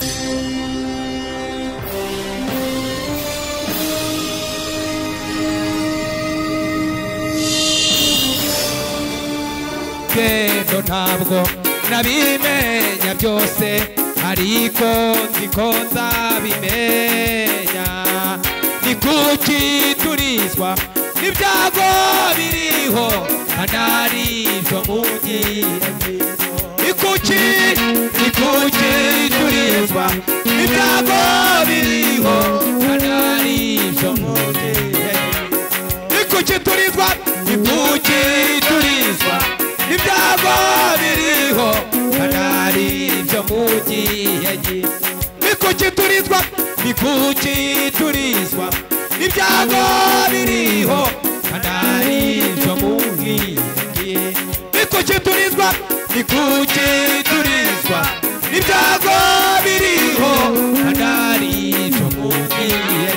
Kendo ntabwo nabimenya byose ariko ndiko nzabimenya ni kuki turizwa n'ibyago biriho kandi ari ibyo mugiye ni kuki turizwa n'ibyago biriho kandi ari ibyo mugiye ni kuki turizwa n'ibyago biriho kandi ari ibyo mugiye ni kuki turizwa n'ibyago biriho kandi ari ibyo mugiye ni kuki turizwa n'ibyago biriho kandi ari ibyo mugiye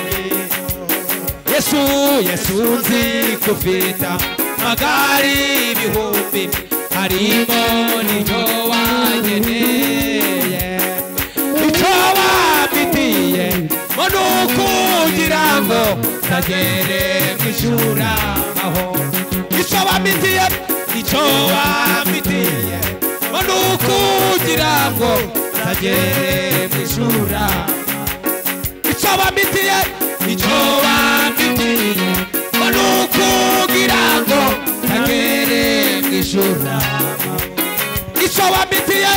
Yesu nzi kufita magari ibihumbi harimo n'icyo wangeneye icyo wamfitiye ngo ni ukugira ngo ntagere mu ijuru aho icyo wamfitiye ngo ni ukugira ngo ntagere mu ijuru icyo wamfitiye ngo ni ukugira ngo ntagere mu ijuru icyo wamfitiye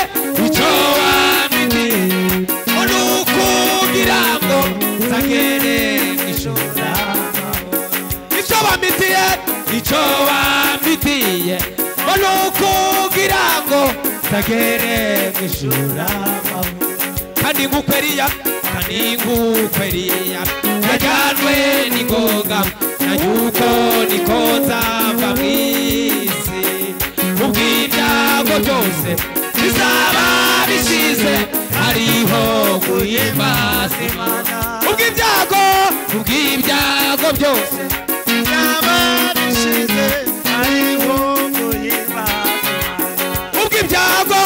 ngo ni ukugira ngo ntagere mu ijuru icyo wamfitiye ngo ni ukugira ngo ntagere mu ijuru kandi nk'uko Eliya yajyanwe n'ingoga na yuko niko nzava mu isi ubw'ibyago byose bizaba bishize hariho guhimbaza Imana ubw'ibyago byose bizaba bishize hariho guhimbaza Imana ubw'ibyago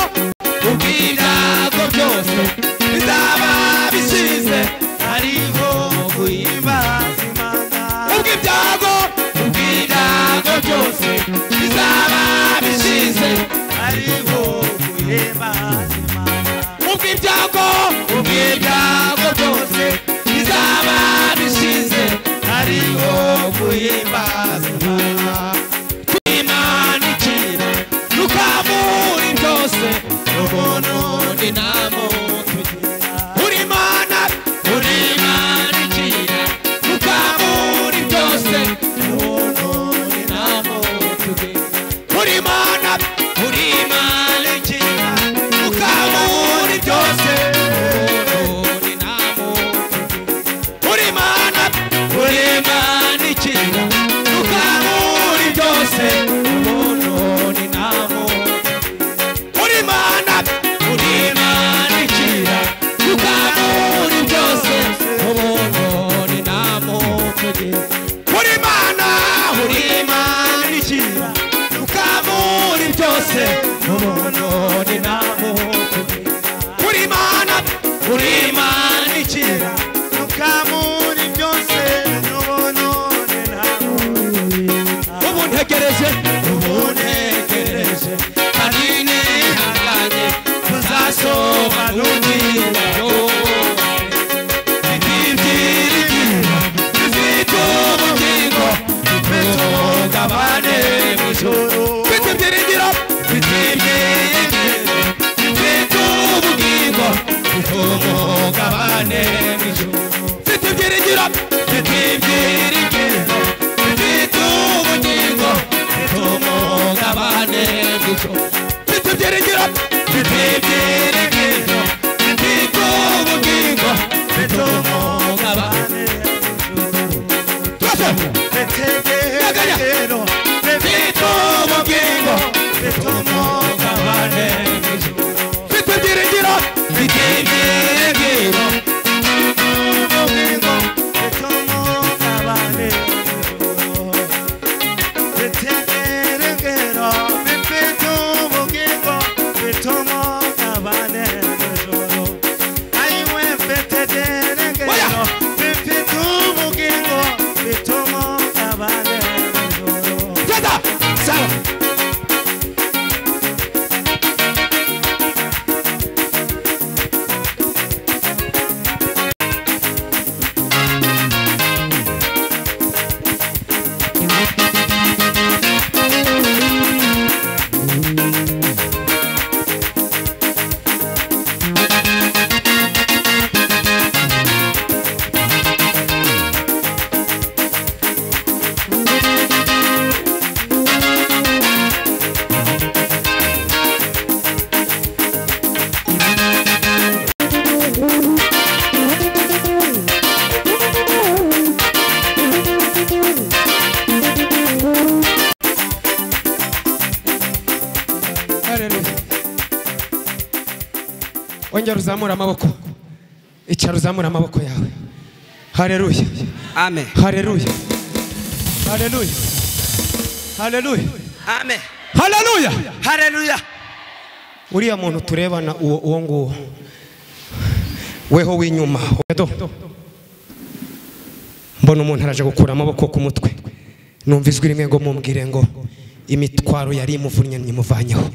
byose bizaba bishize hariho guhimbaza Imana ubw'ibyago byose bizaba bishize hariho guhimbaza Imana ubw'ibyago byose bizaba bishize hariho guhimbaza Imana Imana ikira nukamuri byose ubuntu ni namo uri Imana ikira nukamuri byose ubuntu ni namo uri Imana ikira nukamuri byose ubuntu ni namo uri Imana ikira nukamuri byose ubuntu ni namo uri Imana ikira nukamuri byose ubuntu ni namo uri Imana ikira nukamuri byose ubuntu ni namo uri Imana ikira nukamuri byose ubuntu ni namo ubu ntegereje kandi nihanganye tuzasoma n'ubwiryo ibyiringiro bifite ubugingo bifite umugabane mu ijuru bifite ibyiringiro bifite ubugingo bifite umugabane ongera uzamura amaboko. Icara uzamura amaboko yawe. Haleluya. Amen. Haleluya. Haleluya. Haleluya. Amen. Haleluya. Haleluya. Uriya muntu turebana uwo nguwo. Weho w'inyuma. Mbona umuntu araje gukura amaboko ku mutwe. Numva ijwi rimwe ngo mumbwire ngo imitwaro yari imuvunnye nyimuvanyeho.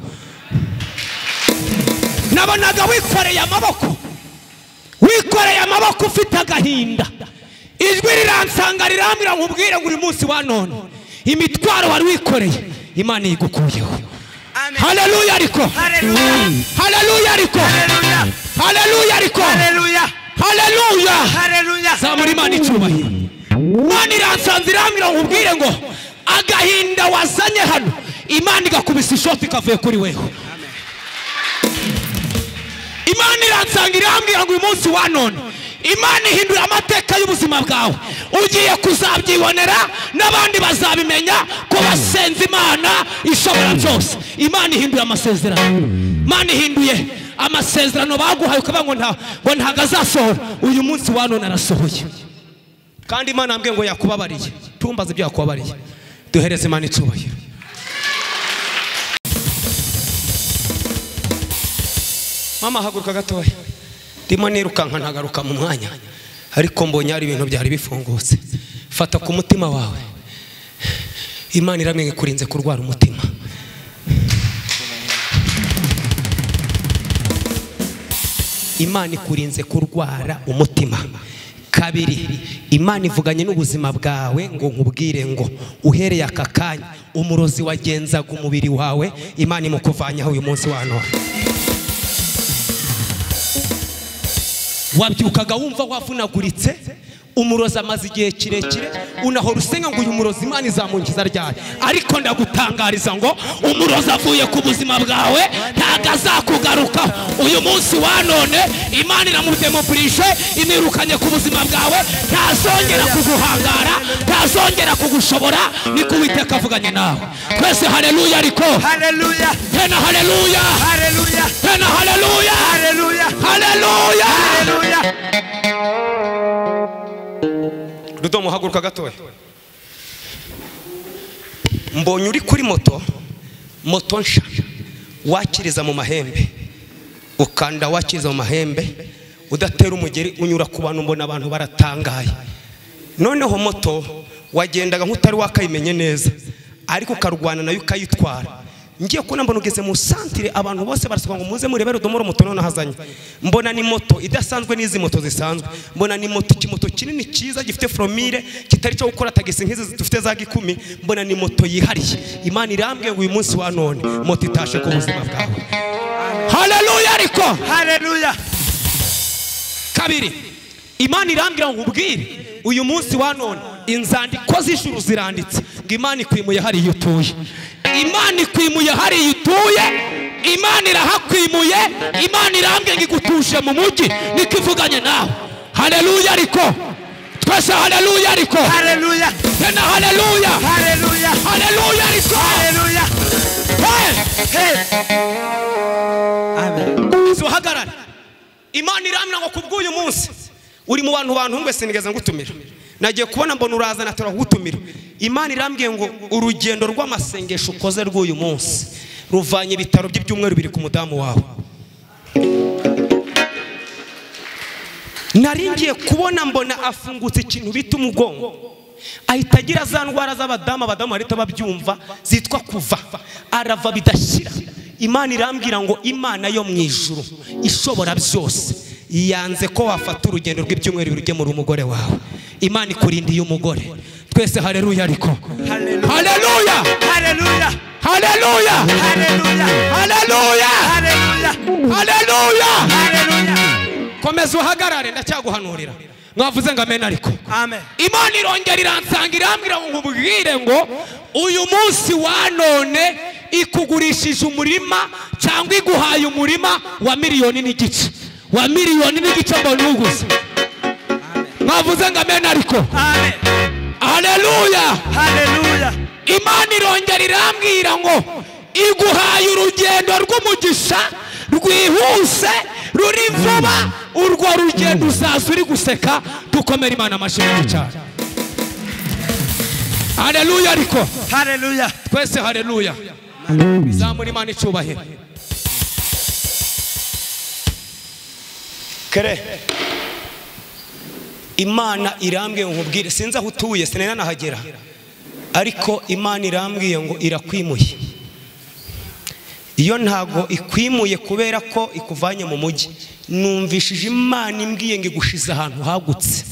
Nabonaga wikoreye amaboko. Wikoreye amaboko ufite agahinda. Ijwi riransanga rirambira nkubwire ngo uri munsi wa none imitwaro wari wikoreye Imana igukuyeho. Haleluya ariko. Haleluya ariko. Haleluya ariko. Haleluya. Haleluya. Zamuri Imana icyubahiro. Imana iransanze irambira nkubwire ngo agahinda wazanye hano Imana igakubisa ishoti kavuye kuri wewe. Imana iransanga irambwira ngo uyu munsi wa none Imana ihindura amateka y'ubuzima bwawe. Ugiye kuzabyibonera n'abandi bazabimenya ko basenze Imana ishobora byose. Imana ihindura amasezerano. Imana ihinduye amasezerano baguhaye ukavuga ngo ntago azasohora. Uyu munsi wa none arasohoye. Kandi Imana ambwiye ngo yakubabariye. Tumbaze ibyo yakubabariye. Duhereze Imana icubahiro. Mama haguruka gatoya. Ndimo nirukanka ntagaruka mu mwanya. Ariko mbonye ari ibintu byari bifungutse. Fata ku mutima wawe. Imana iramwe kurinze kurwara umutima. Imana ikurinze kurwara umutima. Kabiri, Imana ivuganye n'ubuzima bwawe ngo nkubwire ngo uhereye aka kanya umurozi wagenzaga umubiri wawe Imana imukuvanyaho uyu munsi wa none. Wabyukaga wumva wavunaguritse umurozi amaze igihe kirekire unahora usenga ngo uyu murozi Imana izamunkiza ryari. Ariko ndagutangariza ngo umurozi avuye ku buzima bwawe ntago azakugaruka. Uyu munsi wa none Imana iramudemoburishe imwirukanye ku buzima bwawe. Ntazongera kuguhangara, ntazongera kugushobora. Niko Uwiteka avuganye nawe. Twese haleluya ariko. Haleluya. Tena haleluya. Haleluya. Tena haleluya. Haleluya. Haleluya. Haleluya. Rudomo haguruka gatoya. Mbonye uri kuri moto nsha wakiriza mu mahembe. Ukanda wakiriza mu mahembe udatera umugeri unyura ku bantu mbona abantu baratangaye. Noneho moto wagendaga nk'utari wakayimenye neza ariko karwana nayo ukayitwara. Ngiye kubona mbona ugeze mu santire abantu bose barasaba ngo muze murebere Rudomoro moto none hazanye. Mbona ni moto idasanzwe n'izi moto zisanzwe. Mbona ni moto kinini cyiza gifite fromire kitari cyo gukora tagisi nk'izi dufite za gikumi. Mbona ni moto yihariye. Imana irambwiye ngo uyu munsi wa none moto itashe ku buzima bwawe. Haleluya ariko. Haleluya. Kabiri, Imana irambwira ngo ubwire uyu munsi wa none inzandiko z'ijuru ziranditse ngo Imana ikwimuye hariya utuye. Imana ikwimuye hariya utuye. Imana irahakwimuye. Imana irambwiye ngo igutuje mu mujyi niko ivuganye nawe. Haleluya ariko. Twese haleluya ariko. Haleluya. Tena haleluya. Haleluya. Haleluya ariko. Haleluya. Hey. Amen. Zuhagarara. Imana irambwira ngo kubw'uyu munsi uri mu bantu ngwese nigeze ngutumira. Nagiye kubona mbona uraza natora kugutumira. Imana irambwiye ngo urugendo rw'amasengesho ukoze rw'uyu munsi ruvanye ibitaro by'ibyumweru biri ku mudamu wawe. Naringiye kubona mbona afungutse ikintu bita umugongo. Ahita agira za ndwara z'abadamu barita babyumva zitwa kuva. Arava bidashira. Imana irambwira ngo Imana yo mu ijuru ishobora byose yanze ko wafata urugendo rw'ibyumweru birugemura umugore wawe. Imana ikurindiye umugore. Twese haleluya ariko. Haleluya. Haleluya. Haleluya. Haleluya. Haleluya. Haleluya. Haleluya. Haleluya. Komeza uhagarare ndacyaguhanurira. Mwavuze ngo amen ariko. Amen. Imana irongera iransanga irambwira ngo nkubwire ngo uyu munsi wa none ikugurishije umurima cyangwa iguhaye umurima wa miliyoni n'igice. Wa miliyoni n'igice mbona uguze. Mwavuze ngo amen ariko. Amen. Haleluya. Haleluya. Imana irongera irambwira ngo iguhaye urugendo rw'umugisha rwihuse muri vuba urwo rugendo uzaza uri guseka dukomere Imana amashimwe cyane. Haleluya ariko Haleluya. twese haleluya. Zamura Imana icubahiro. Kere Imana irambwiye ngo nkubwire, sinzi aho utuye sinena nahagera, ariko Imana irambwiye ngo irakwimuye. Iyo ntago ikwimuye kubera ko ikuvanye mu mujyi, numvishije Imana imbwiye ngo igushize ahantu hagutse.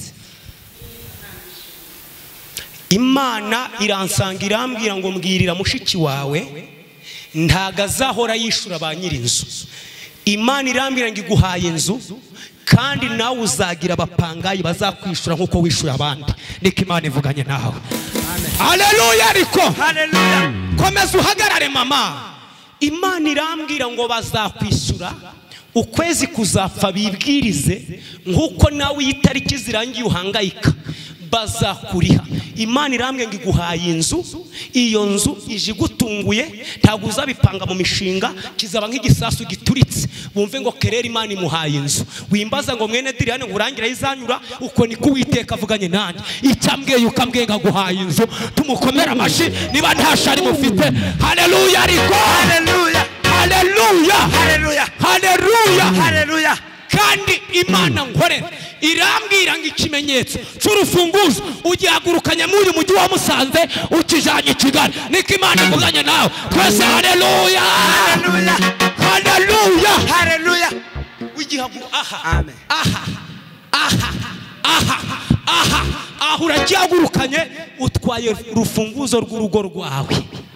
Imana iransanga irambwira ngo mbwirira mushiki wawe ntago azahora yishura ba nyirinzu. Imana irambwira ngo iguhaye inzu kandi nawe uzagira abapangayi bazakwishura nkuko wishura abandi. Niko Imana ivuganye nawe. Haleluya ariko Haleluya. komeza uhagarare mama. Imana irambwira ngo bazakwishyura ukwezi kuzapfa bibwirize nkuko nawe itariki zirangiye uhangayika bazakuriha. Imana irambwira ngo iguhaye inzu, iyo nzu ije gutunguye, ntago uzabipanga mu mishinga, kizaba nk'igisasu gituritse. Bumve ngo kerera Imana imuhaye inzu. Wimbaza ngo mwene Diriyane ngurangira izanyura, uko niko Uwiteka avuganye nanjye. Icyambwiye ukambwiye ngaguhaye inzu, tumukomera amashi niba nta shari mufite. Haleluya ariko Haleluya. haleluya Haleluya. haleluya Haleluya. kandi Imana nkorera irambwira ngo ikimenyetso cy'urufunguzo ugihagurukanya muri uyu mujyi wa Musanze ukijanye Kigali. Niko Imana ivuganye nawe. Twese haleluya Haleluya. haleluya Haleluya. ugihagu aha Amen. aha aha aha aha aha uragihagurukanye utwaye urufunguzo rw'urugo rwawe.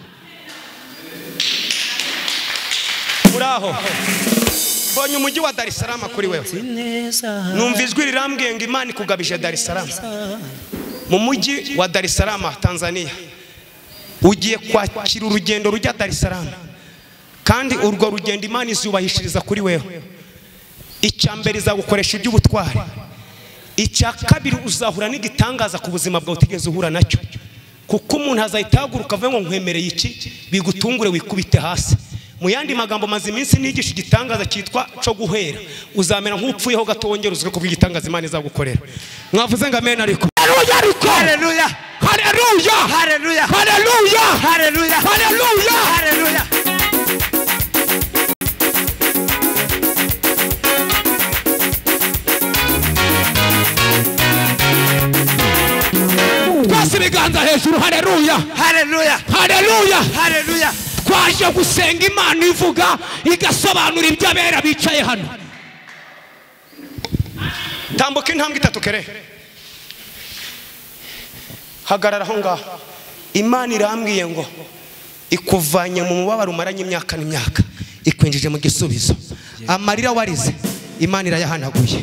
Muraho bonye umujyi wa Dar es Salaam kuri wewe. Numva ijwi rirambwiye ngo Imana ikugabije Dar es Salaam. Mu mujyi wa Dar es Salaam Tanzania ugiye kwakira urugendo rujya Dar es Salaam, kandi urwo rugendo Imana izubahishiriza kuri wewe. Icyambere izagukoresha iby'ubutwari, icya kabiri uzahura n'igitangaza ku buzima bwawe utigeze uhura nacyo, kuko umuntu azahitaguruka avuga ngo nkwemereye iki bigutungure wikubite hasi. Mu yandi magambo maze iminsi nigisha igitangaza cyitwa cyo guhera, uzamera nk'upfuyeho gato wongera uzwe kubwo igitangaza Imana izagukorera. Mwavuze ngo amen ariko haleluya ariko Haleluya. haleluya Haleluya. haleluya Haleluya. haleluya Haleluya. twese ibiganza hejuru. Haleluya Haleluya. haleluya. Haleluya. Twaje gusenga Imana ivuga igasobanura iby'abera bicaye hano. Tambuka intambwe itatu kere, hagarara aho ngaho. Imana irambwiye ngo ikuvanye mu mubabaro umaranye imyaka n'imyaka, ikwinjije mu gisubizo. Amarira warize Imana irayahanaguye.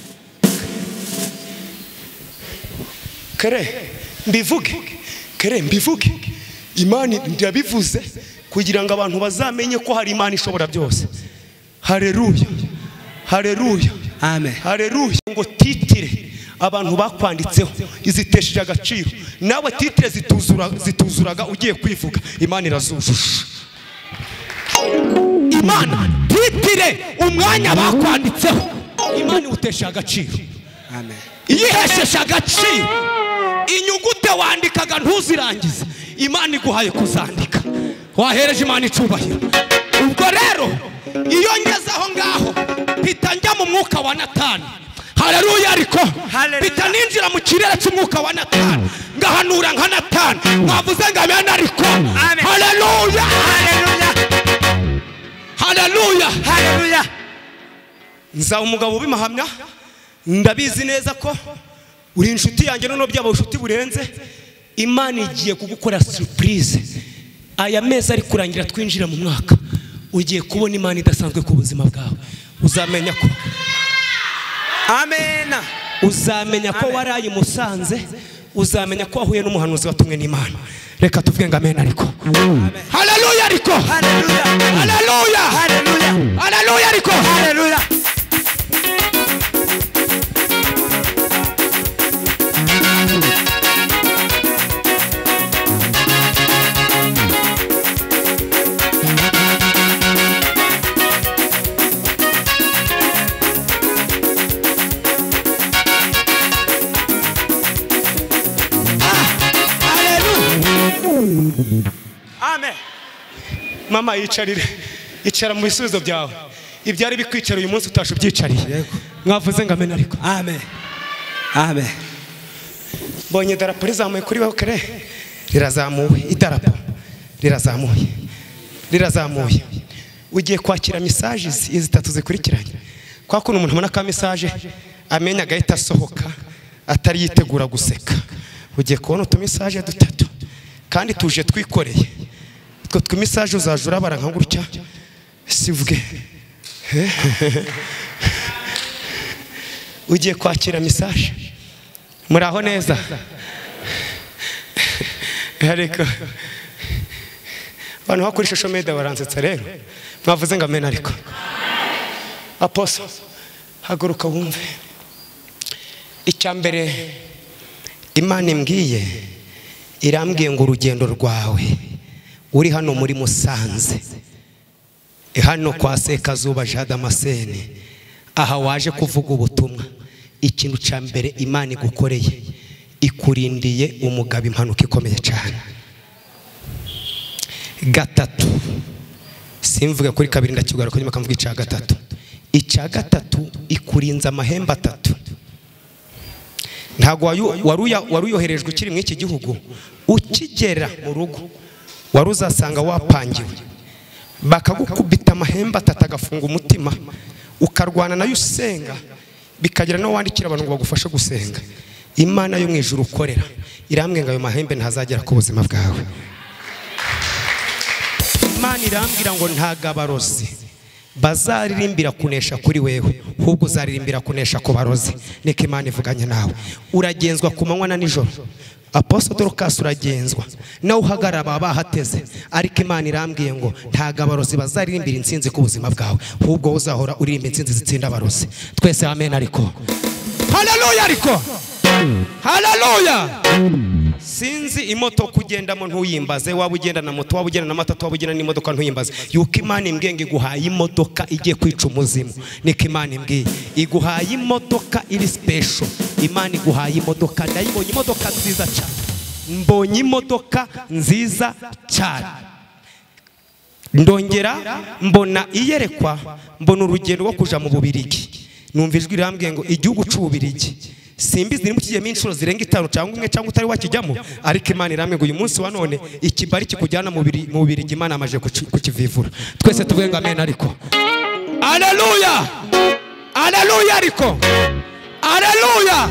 Kere mbivuge, kere mbivuge, Imana ndabivuze kugira ngo abantu bazamenye ko hari Imana ishobora byose. Haleluya haleluya Amen. haleluya. Ngo titire abantu bakwanditseho izitesheje agaciro, nawe titire zituzuraga ugiye kwivuga Imana irazujuje. Imana titire umwanya bakwanditseho Imana iwutesha agaciro. Amen. Yihesheje agaciro inyugute wandikaga ntuzirangize, Imana iguhaye kuzandika. Wahereje Imana icubahiro. Ubwo rero iyo ngeze aho ngaho mpita njya mu mwuka wa Natani. Haleluya ariko mpita ninjira mu kirere cy'umwuka wa Natani ngahanura nka Natani. Mwavuze ngo amen ariko haleluya Haleluya. haleluya Haleluya. nza umugabo ubimahamya, ndabizi neza ko uri inshuti yanjye, noneho byaba ubushuti burenze. Imana igiye kugukora surprise. Aya mezi ari kurangira twinjira mu mwaka, ugiye kubona Imana idasanzwe ku buzima bwawe. Uzamenya ko Amen. uzamenya ko waraye Musanze, uzamenya ko wahuye n'umuhanuzi watumwe n'Imana. Reka tuvuge ngo amen ariko haleluya ariko Haleluya. haleluya Haleluya. haleluya ariko Haleluya. Amen. Mama yicarire, icara mu bisubizo byawe. Ibyari bikwicara uyu munsi utashe ubyicariye. Mwavuze ngo amen ariko. Amen. Amen. Bonye idarapo rizamuye kuri wowe kare. Rirazamuye idarapo. Rirazamuye. Ugiye kwakira messages izi 3 zikurikiranye. Kwa kuno umuntu ubona ka message amenya agahita asohoka atari yitegura guseka. Ugiye kubona utumisage 3 kandi tuje twikoreye. Utwo tumisage uzajura bara nka gutya sivuge. Ugiye kwakira message. Muraho neza. Ariko abantu bakoresha social media baransetsa rero. Mwavuze ngo amen ariko. Apostle haguruka wumve. Icyambere Imana imbwiye irambwiye ngo urugendo rwawe uri hano muri Musanze hano kwa Sekazuba Jada Masene aha waje kuvuga ubutumwa. Ikintu cyambere Imana igukoreye ikurindiye umugabo impanuka ikomeye cyane. 3 simvuga kuri 2 ndakigara ko nyuma kamvuga icya 3. Icya 3 ikurinza amahembe 3. Ntago waruyoherejwe ukiri mu iki gihugu ukigera mu rugo waruzasanga wapangiwe bakagukubita amahembe 3 agafunga umutima ukarwana nayo usenga bikagira no wandikira abantu ngo bagufashe gusenga. Imana yo mu ijuru ukorera irambwe ngo ayo mahembe ntazagera ku buzima bwawe. Imana irambwira ngo ntagabarozi bazaririmbira kunesha kuri wewe ahubwo uzaririmbira kunesha ku barozi. Niko Imana ivuganye nawe. Uragenzwa ku manywa na nijoro. Apostle Dorcas uragenzwa nawe uhagarara bahateze ariko Imana irambwiye ngo ntagabarozi bazaririmbira insinzi ku buzima bwawe ahubwo uzahora uririmba insinzi zitsinda abarozi. Twese amen ariko. Hallelujah ariko. Hallelujah. Sinzi imoto kugenda mu ntuyimbaze waba ugenda na moto waba ugenda na matatu waba ugenda n'imodoka ntuyimbaze. Yuko Imana imbwiye iguhaye imodoka igiye kwica umuzimu. Niko Imana imbwiye iguhaye imodoka iri special. Imana iguhaye imodoka ndayibonye imodoka nziza cyane. Mbonye imodoka nziza cyane. Ndongera mbona iyerekwa mbona urugendo rwo kuja mu Bubirigi. Numva ijwi rirambwiye ngo igihugu c'Ububirigi simbizi ni mukigiyemo inshuro zirenga 5 cyangwa 1 cyangwa utari wakijyamo ariko Imana iramwe ngo uyu munsi wa none ikibari kikujyana mu Bubirigi Imana amaje kukivivura. Twese tuvuge ngo amen ariko. Haleluya. Haleluya ariko. Haleluya.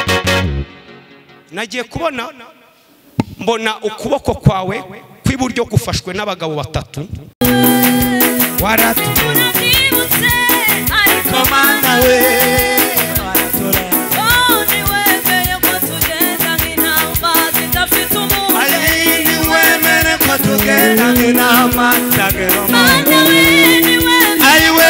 Nagiye kubona mbona ukuboko kwawe kw'iburyo gufashwe n'abagabo 3 waratu ariko Mana we tugenda ngina tagero aiwe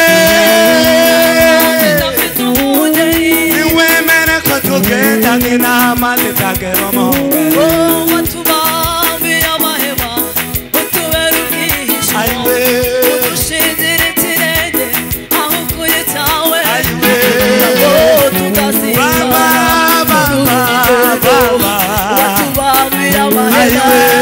niwe mena ko tugenda ngina tagero mo watubambira mahema utuberugisha aiwe udushindire tirende aho kuyitawe aiwe tudasira watubambira mahema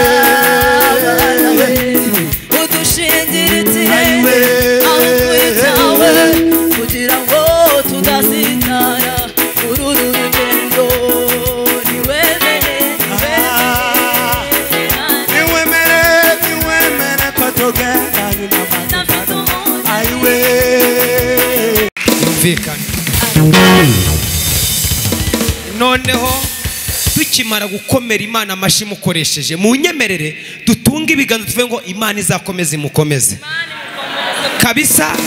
noneho tukimara gukomera Imana amashi mukoresheje mu nyemerere dutunga ibiganza tuvuge ngo Imana izakomeze imukomeze kabisa.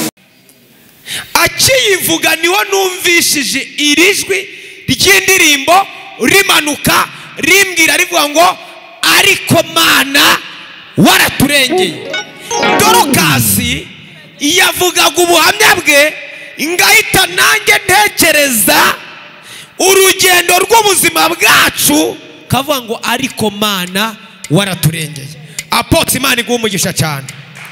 Akiyivuga niho numvishije irijwi ry'indirimbo rimanuka rimbwira rivuga ngo ariko Mana waraturengeye. Dorcas yavugaga ubuhamya bwe ingahita nanjye ntekereza urugendo rw'ubuzima bwacu kavuga ngo ariko Mana waraturengeye. Apotre Imana iguha umugisha cyane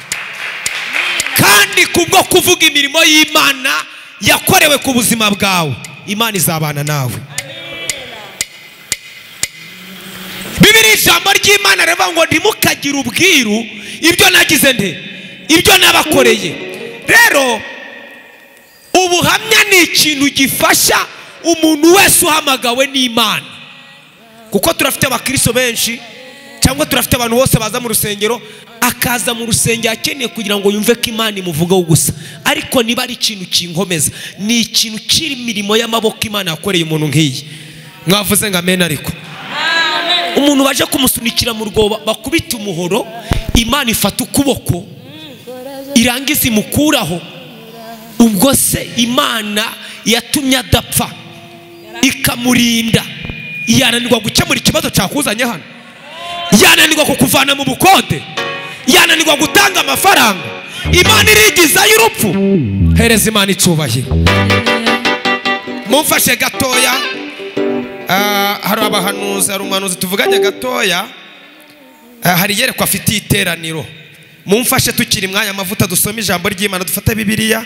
kandi kubwo kuvuga imirimo y'Imana yakorewe ku buzima bwawe Imana izabana nawe. Bibiri ijambo ry'Imana rivuga ngo ntimukagire ubwiru ibyo nagize nte, ibyo nabakoreye. Rero ubuhamya ni ikintu gifasha umuntu wese uhamagawe n'Imana, kuko turafite abakristo benshi cyangwa turafite abantu bose baza mu rusengero, akaza mu rusengero akeneye kugira ngo yumve ko Imana imuvugaho gusa, ariko niba ari ikintu kinkomeza, ni ikintu kiri imirimo y'amaboko Imana yakoreye umuntu nk'iyi. Mwavuze ngo amen. Ariko umuntu baje kumusunikira mu rwobo bakubita umuhoro, Imana ifata ukuboko irangiza imukuraho. Ubwo se Imana yatumye adapfa ikamurinda, yananirwa gukemura ikibazo cyakuzanye hano? Yananirwa kukuvana mu bukode? Yananirwa gutanga amafaranga? Imana irigizayo urupfu? Hereza Imana icyubahiro. Mumfashe gatoya, hari abahanuzi, hari umuhanuzi tuvuganye gatoya, hari yerekwa afite iteraniro. Mumfashe tukiri mwanya amavuta dusome ijambo ry'Imana, dufate Bibiliya,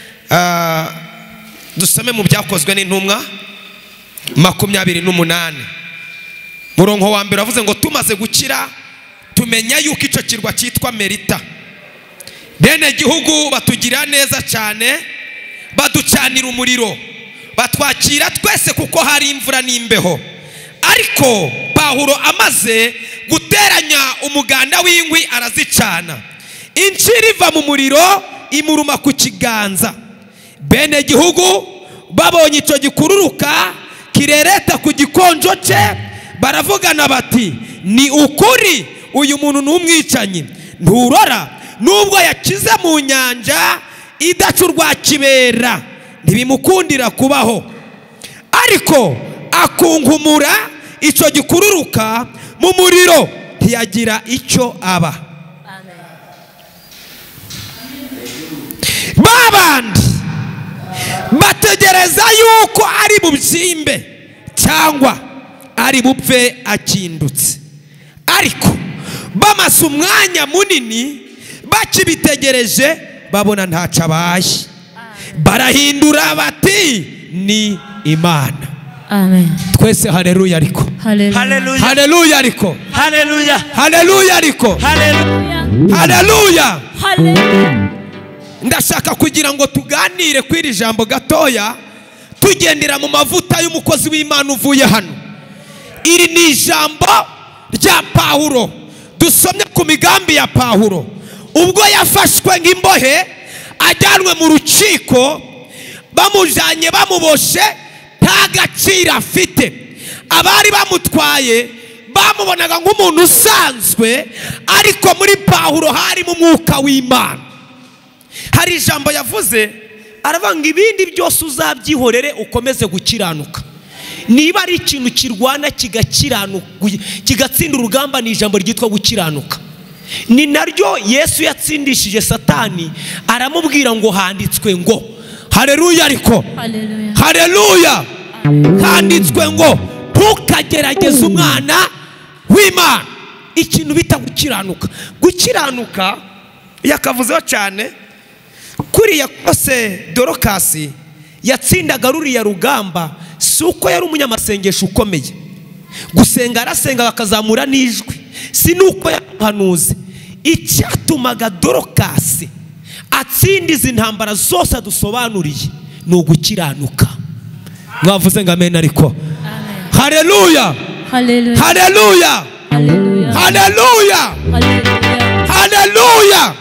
dusome mu byakozwe n'intumwa 28 murongo wa mbere avuze ngo tumaze gukira tumenya yuko icyo kirwa cyitwa Merita. Bene gihugu batugira neza cyane, baducanira umuriro, batwakira twese kuko hari imvura n'imbeho. Ariko Pawulo amaze guteranya umuganda w'inkwi arazicana, incira iva mu muriro imuruma ku kiganza. Bene gihugu babonye icyo gikururuka kirereta ku gikonjo cye, baravugana bati ni ukuri uyu muntu n'umwicanyi, nturora nubwo yakize mu nyanja idaca urwa kibera ntibimukundira kubaho, ariko akunkumura icyo gikururuka mu muriro ntiyagira icyo aba. Babandi bategereza yuko ari bubyimbe cyangwa ari bupfe akindutse, ariko bamasa umwanya munini bakibitegereje babona ntacyo abaye, barahindura bati ni Imana. Amen. Twese haleluya ariko. Haleluya. Haleluya ariko. Haleluya. Haleluya ariko. Haleluya. Haleluya. Haleluya. Ndashaka kugira ngo tuganire kw'iri jambo gatoya, tugendera mu mavuta y'umukozi w'Imana uvuye hano. Iri ni ijambo rya Pawulo dusomye ku migambi ya Pawulo ubwo yafashwe nk'imbohe ajyanwe mu rukiko, bamujanye bamuboshe nta gaciro afite. Abari bamutwaye bamubonaga nk'umuntu usanzwe, ariko muri Pawulo harimo umwuka w'Imana. Hari ijambo yavuze aravuga ngo ibindi byose uzabyihorere ukomeze gukiranuka. Niba ari ikintu kirwana kigakiranuka kigatsinda urugamba, ni ijambo ryitwa gukiranuka. Ni naryo Yesu yatsindishije Satani, aramubwira ngo handitswe ngo. Haleluya ariko. Haleluya. Haleluya. Handitswe ngo ntukagerageze umwana w'Imana. Ikintu bita gukiranuka. Gukiranuka yakavuzeho cyane kuriya kose Dorokasi yatsindaga ruriya rugamba, si uko yari umunyamasengesho ukomeye, gusenga arasenga bakazamura n'ijwi, si nuko yahanuze. Icyatumaga Dorokasi atsinda izi ntambara zose adusobanuriye ni ugukiranuka. Mwavuze ngo amen ariko. Haleluya. Haleluya. Haleluya. Haleluya. Haleluya. Haleluya.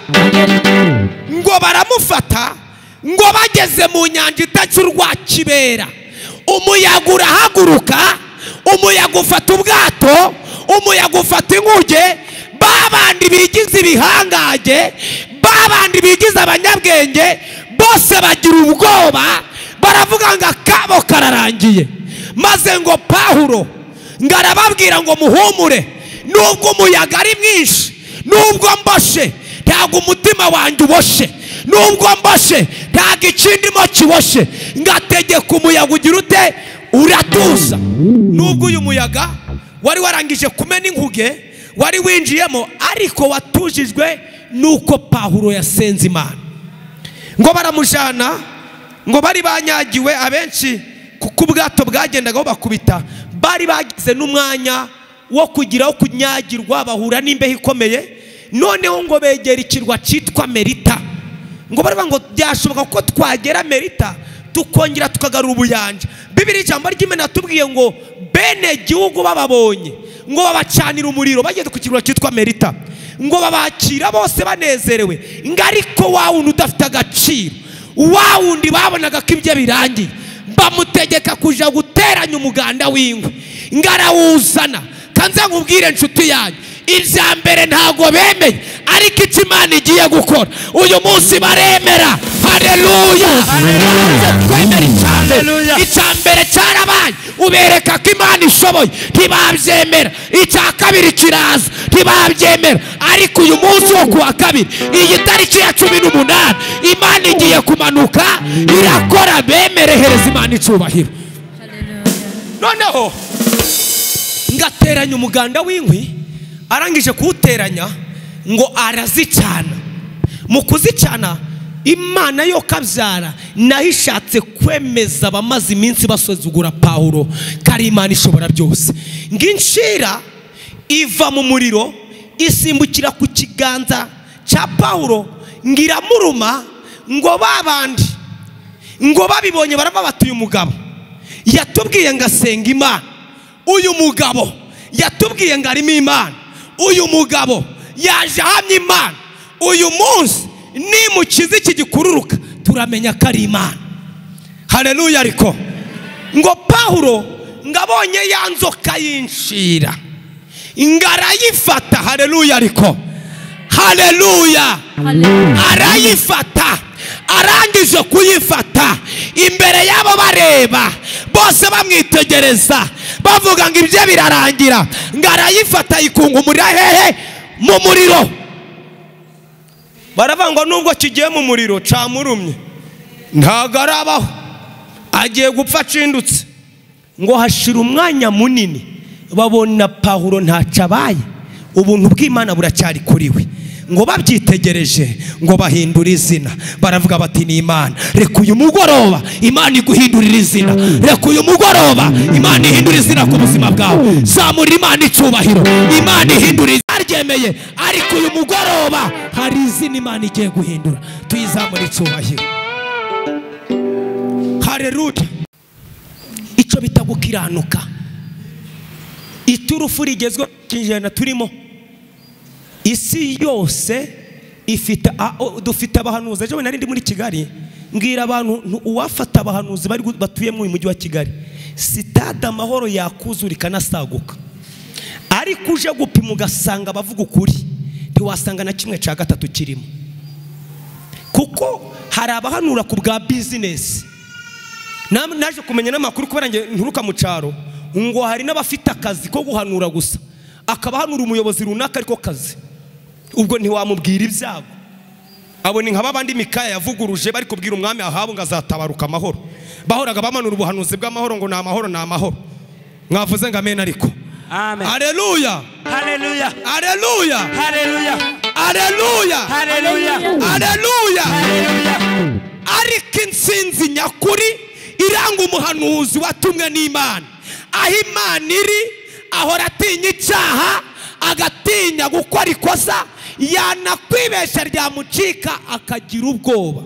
Ngo baramufata, ngo bageze mu nyanja itaca urwa kibera, umuyaga urahaguruka, umuyaga ufata ubwato, umuyaga ufata inkuge. Babandi bigize ibihangage, babandi bigize abanyabwenge, bose bagira ubwoba, baravuga ngo akabo kararangiye. Maze ngo Pawulo ngo arababwira ngo muhumure, nubwo umuyaga ari mwinshi, nubwo mboshe ntabwo umutima wanjye uboshe, nubwo mboshe ntabwo ikindimo kiboshe. Ngategeka umuyaga ugira ute? Uratuza. Nubwo uyu muyaga wari warangije kumena inkuge, wari winjiyemo, ariko watujijwe nuko Pawulo yasenze Imana. Ngo baramujana, ngo bari banyagiwe abenshi kuko ubwato bwagendagaho bakubita, bari bagize n'umwanya wo kugiraho kunyagirwa bahura n'imbeho ikomeye. Noneho ngo begera ikirwa cyitwa Merita, ngo baravuga ngo byashoboka ko twagera Merita tukongera tukagarura ubuyanja. Bibiri ijambo ry'Imana tubwiye ngo bene gihugu bababonye ngo babacanira umuriro bageze ku kirwa cyitwa Merita, ngo babakira bose banezerewe. Ariko wa wundi udafite agaciro, wa wundi babonaga ko ibyo birangiye, bamutegeka kuja guteranya umuganda w'ingwe. Ngarawuzana kanze nkubwire nshuti yanyu, ibya mbere ntago bemeye, ariko icyo Imana igiye gukora uyu munsi baremera. Haleluya, icya mbere cyarabaye, ubereka ko Imana ishoboye, ntibabyemera. Icya kabiri kiraza, ntibabyemera. Ariko uyu munsi wo kuwa kabiri, iyi tariki ya 18, Imana igiye kumanuka irakora, bemerehereza Imana icyubahiro. Noneho ngateranya umuganda w'inkwi, arangije kuwuteranya ngo arazicana. Mu kuzicana Imana yo kabyara nayo ishatse kwemeza abamaze iminsi basuzugura Pawulo ko ari Imana ishobora byose. Ng'inshira iva mu muriro isimbukira ku kiganza cya Pawulo, ngiramuruma, ngo babandi ngo babibonye barava batuye umugabo yatubwiye ngo asenga Imana. Uyu mugabo yatubwiye ngo arimo Imana. Uyu mugabo yaje ahamya Imana. Uyu munsi nimukiza iki gikururuka turamenya ko ari Imana. Haleluya. Ariko ngo Pawulo ngabonye ya nzoka yinshira, ngarayifata. Haleluya. Ariko haleluya, arayifata. Arangije kuyifata, imbere yabo bareba bose bamwitegereza bavuga ngo ibyo birarangira. Ngarayifata ikungumurira hehe? Mu muriro. Baravanga nubwo kigiye mu muriro camurumye ntago arabaho, agiye gupfa acindutse. Ngo hashira umwanya munini babona Pawulo ntacabaye, ubuntu bw'Imana buracyari kuri we. Ngo babyitegereje ngo bahindura izina, baravuga bati ni Imana. Reka uyu mugoroba Imana iguhindurira izina. Reka uyu mugoroba Imana ihindura izina ku buzima bwawe. Zamura Imana icyubahiro. Imana ihindura izina ryemeye, ariko uyu mugoroba hari izina Imana igiye guhindura, tuyizamura icyubahiro. Haleluya. Icyo bita gukiranuka. Iturufu rigezwe kinjana turimo. Isi yose ifite dufite abahanuzi. Ejo nari ndi muri Kigali, mbwira abantu uwafata abahanuzi bari batuye mu mujyi wa Kigali, sitade Amahoro yakuzurika nasaguka. Ariko uje gupima ugasanga bavuga ukuri, ntiwasanga na kimwe cya gatatu kirimo. Kuko hari abahanura ku bwa business. Naje kumenya n'amakuru kubera nge nturuka mu cyaro, ngo hari n'abafite akazi ko guhanura gusa, akabahanura umuyobozi runaka ariko kazi. Ubwo ntiwamubwira ibyago. Abo ni nk'abandi Mikaya yavuguruje bari kubwira umwami Ahabu ngo azatabaruka amahoro. Bahoraga bamanura ubuhanuzi bw'amahoro ngo ni amahoro, ni amahoro. Mwavuze ngo amen. Ariko amen. Haleluya, haleluya, haleluya, haleluya, haleluya, haleluya, haleluya. Ariko insinzi nyakuri iranga umuhanuzi watumwe n'Imana. Aho Imana iri ahora atinya icyaha, agatinya gukora ikosa, yanakwibesha ryamucika akagira ubwoba.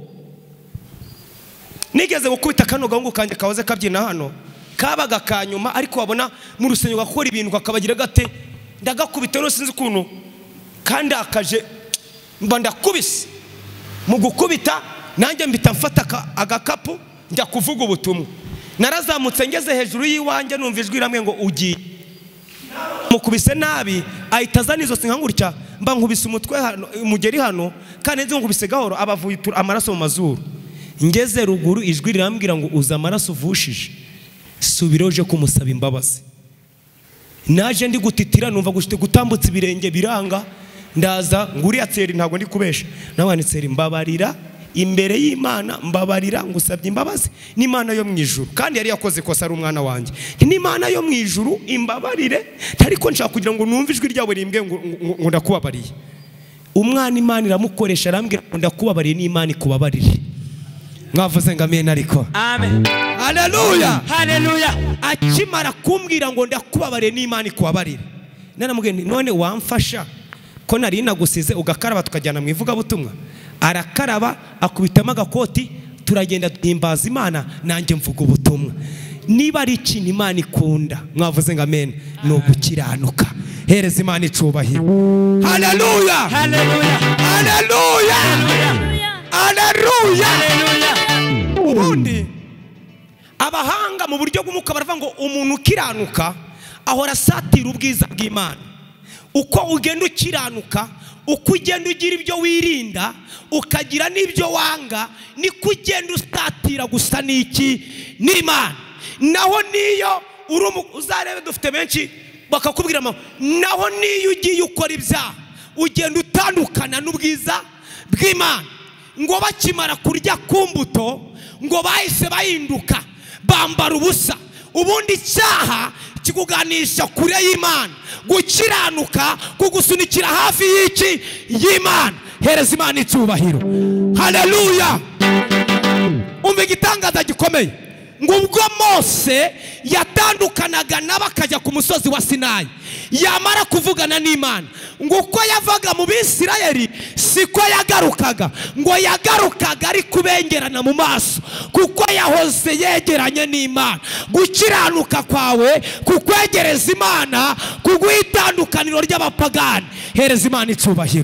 Nigeze gukubita kano gahungu kanje kahoze kabyina hano, kabaga kanyuma, ariko wabona mu rusengero gakora ibintu akabagira gate, ndagakubita no sinzi ukuntu kandi akaje mba ndakubise. Mu gukubita nanjye mbita mfata agakapu njya kuvuga ubutumwa. Narazamutse ngeze hejuru y'iwanjye numva ijwi ramwe ngo ugiye. Mukubise nabi ahita azana izo sinkangurya, mba nkubise umutwe hano umugeri hano, kandi nzi nkubise gahoro abavuye amaraso mu mazuru. Ngeze ruguru ijwi rirambwira ngo uza amaraso uvushije, subira uje kumusaba imbabazi. Naje ndi gutitira numva gushite gutambutsa ibirenge biranga, ndaza nguri atseri ntago ndi kubesha, nabanitseri mbabarira imbere y'Imana, mbabarira ngusabye imbabazi n'Imana yo mu ijuru, kandi yari yakoze kosa ari umwana wanjye. n'Imana yo mu ijuru imbabarire, ariko nshaka kugira ngo numve ijwi ryawe rimbwe ngo ndakubabariye. Umwana Imana iramukoresha arambwira ngo ndakubabariye n'Imana ikubabarire. mwavuze ngo amen ariko. Amen. Haleluya. Haleluya. Akimara kumbwira ngo ndakubabare n'Imana ikubabarire. Naramubwiye none wamfasha ko nari nagusize ugakaraba tukajyana mu ivuga butumwa. Arakaraba akubitamo agakoti turagenda duhimbaza Imana nanjye mvuga ubutumwa. Niba ari ikintu Imana ikunda mwavuze ngo amen no gukiranuka. Hereza Imana icubahiro. Haleluya. Haleluya. Haleluya. Haleluya. Ubundi abahanga mu buryo bw'umuka baravuga ngo umuntu ukiranuka ahora asatira ubwiza bw'Imana. Uko ugenda ukiranuka, uko ugenda ugira ibyo wirinda, ukagira n'ibyo wanga, niko ugenda usatira gusa n'iki n'Imana. Naho niyo uzarebe dufite benshi bakakubwira naho niyo ugiye ukora ibyaha ugenda utandukana n'ubwiza bw'Imana. Ngo bakimara kurya ku mbuto ngo bahise bahinduka bambara ubusa. Ubundi icyaha kikuganisha kure y'Imana, gukiranuka kugusunikira hafi y'iki y'Imana. Hereza Imana icubahiro. Haleluya. Umva igitangaza gikomeye ngo ubwo Mose yatandukanaga n'abakajya ku musozi wa Sinayi, yamara kuvugana n'Imana ngo uko yavaga mu Bisirayeli siko yagarukaga, ngo yagarukaga ari kubengerana mu maso kuko yahoze yegeranye n'Imana. Gukiranuka kwawe kukwegereza Imana, kuguhitandukaniro ry'abapagani. Hereza Imana icubahiro.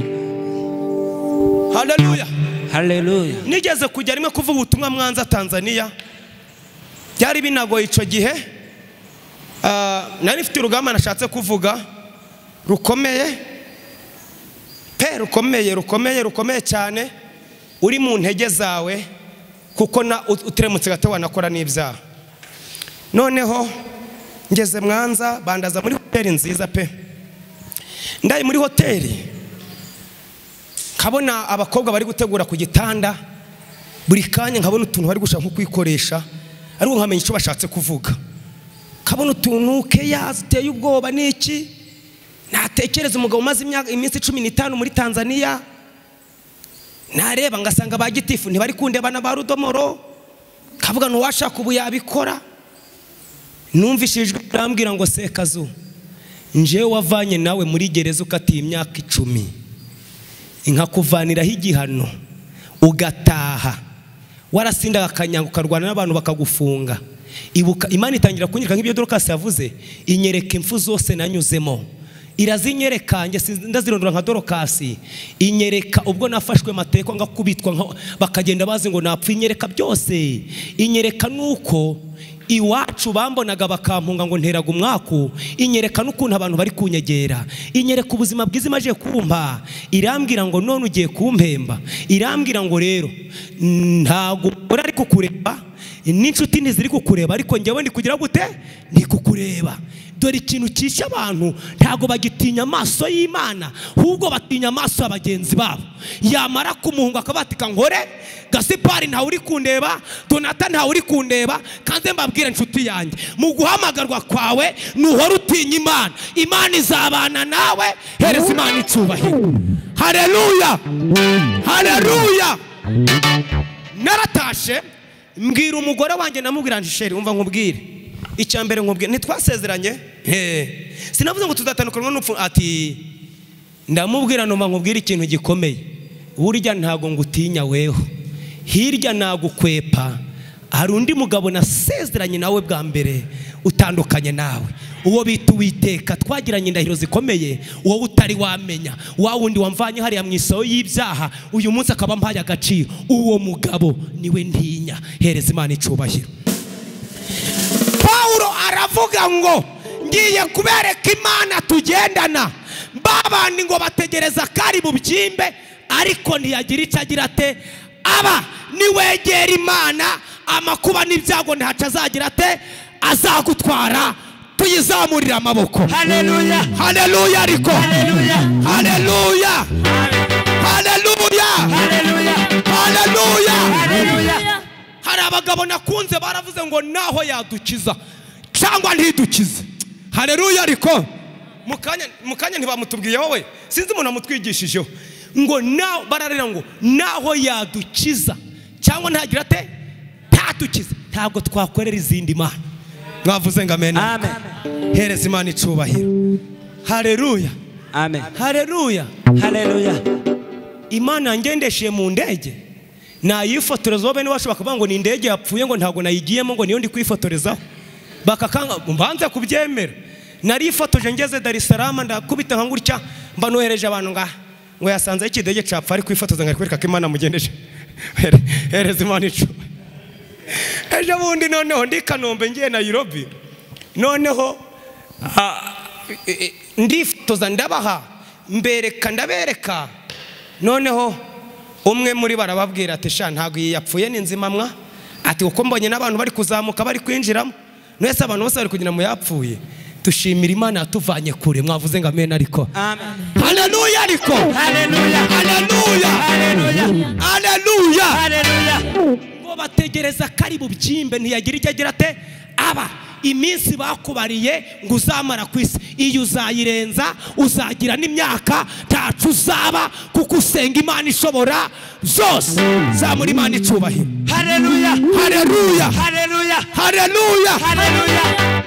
Haleluya. Haleluya. Nigeze kujya rimwe kuvuga ubutumwa Mwanza Tanzania. Byari binagoye ico gihe. Nari mfite urugamba nashatse kuvuga rukomeye pe, rukomeye cyane, uri mu ntege zawe kuko na utiremutse gato wanakora n'ibyaha. Noneho ngeze Mwanza bandaza muri hoteli nziza pe. Ndaye muri hoteli kabona abakobwa bari gutegura ku gitanda, buri kanya nkabona utuntu bari gushaka kwikoresha, ariko nkamenya icyo bashatse kuvuga. Kabona utuntu keya ziteye ubwoba n'iki. Natekereza umugabo umaze iminsi 15 muri Tanzania. Nareba ngasanga ba gitifu ntibari kundeba na ba Rudomoro. Kavuga ntuwashaka ubu yabikora. Numvishijwe arambwira ngo Sekazu, nje wavanye nawe muri gereza ukatiye imyaka 10, inkakuvaniraho igihano ugataha, warasinda akanyanga ukarwana n'abantu bakagufunga. Ibuka Imana itangira kunyereka nk'ibyo Dorcas yavuze, inyereka impfu zose nanyuzemo. Irazinyereka nge ndazirondora nka Dorcas, inyereka ubwo nafashwe mateko ngakubitwa bakagenda bazi ngo napfa. Inyereka byose, inyereka nuko iwacu bambonaga bakampunga ngo nteraga umwaku. Inyereka n'ukuntu abantu bari kunyegera. Inyereka ubuzima bwiza imaje kumpa. Irambwira ngo none ugiye kumpemba. Irambwira ngo rero ntago uri kukureba, n'inshuti ntiziri kukureba, ariko njyewe ndi kugira gute ndi kukureba. Dore ikintu cyisha abantu, ntago bagitinya amaso y'Imana, ahubwo batinya amaso y'abagenzi babo. Yamara kumuhunga akabatika ngore Gasipari ntawe uri kundeba, Donata ntawe uri kundeba. Kanze mbabwira inshuti yanjye, mu guhamagarwa kwawe nuhora utinya Imana, Imana izabana nawe. Hereza Imana icubahiro. Haleluya. Haleluya. Naratashe mbwira umugore wanjye, namubwira nti sheri umva nkubwire icyambere, nkubwire ntitwasezeranye sinavuze ngo tuzatandukanwa n'upfu. Ati ndamubwira numva nkubwire ikintu gikomeye, burya ntago ngutinya weho, hirya nagukwepa hari undi mugabo nasezeranye nawe bwa mbere utandukanye nawe, uwo bita Uwiteka. Twagiranye indahiro zikomeye, uwo utari wamenya, wa wundi wamvanye hariya mu isaho y'ibyaha, uyu munsi akaba mpaye agaciro. Uwo mugabo niwe ntinya. Hereza Imana icubahiro. Paulo aravuga ngo ngiye kubereka Imana tugendana. Babandi ngo bategereza kari bubyimbe, ariko ntiyagira icyo agira ate aba niwegera Imana amakuba n'ibyago ntaca azagira ate azagutwara. Tuyizamurira amaboko. Haleluya. Haleluya ariko. Haleluya. Haleluya. Haleluya. Haleluya. Haleluya. Haleluya. Hari abagabo nakunze baravuze ngo naho yadukiza cyangwa ntidukize. Haleluya ariko mukanya ntibamutubwiye wowe, sinzi umuntu amutwigishijeho ngo naho bararira ngo naho yadukiza cyangwa ntagira ate tadukize ntabwo twakorera izindi mana. Mwavuze ngo amen. Amen. Hereza Imana icubahiro. Haleluya. Amen. Haleluya. Haleluya. Imana ngendeshiye mu ndege nayifotoreza wowe niba bashobora kuvuga ngo ni indege yapfuye ngo ntabwo nayigiyemo ngo niyo ndi kwifotorezaho bakakanga mbanze kubyemera. Narifotoje ngeze Dar es Salaam ndakubita nka ngurya mba nohereje abantu ngo yasanze ikidege capfa ari kwifotoza ngari kwereka ko Imana mugendeje. Hereza Imana icubahiro. Ejo bundi noneho ndi Kanombe ngiye Nairobi noneho ndifotoza ndabaha ndabereka noneho umwe muri barababwira ati sha ntago yapfuye ni nzima mwa ati uko mbonye n'abantu bari kuzamuka bari kwinjiramo nese abantu bose bari kugira mu yapfuye tushimira Imana yatuvanye kure. Mwavuze ngo amen ariko. Amen. Haleluya ariko. Haleluya. Haleluya. Haleluya. Haleluya. Haleluya. Ngo bategereza kari bubyimbe ntiyagira icyo agira ate aba iminsi bakubariye ngo uzamara ku isi iyo uzayirenza uzagira n'imyaka ntacu uzaba kuko usenga Imana ishobora byose. Zamura Imana icubahiro. Haleluya. Haleluya. Haleluya. Haleluya. Haleluya.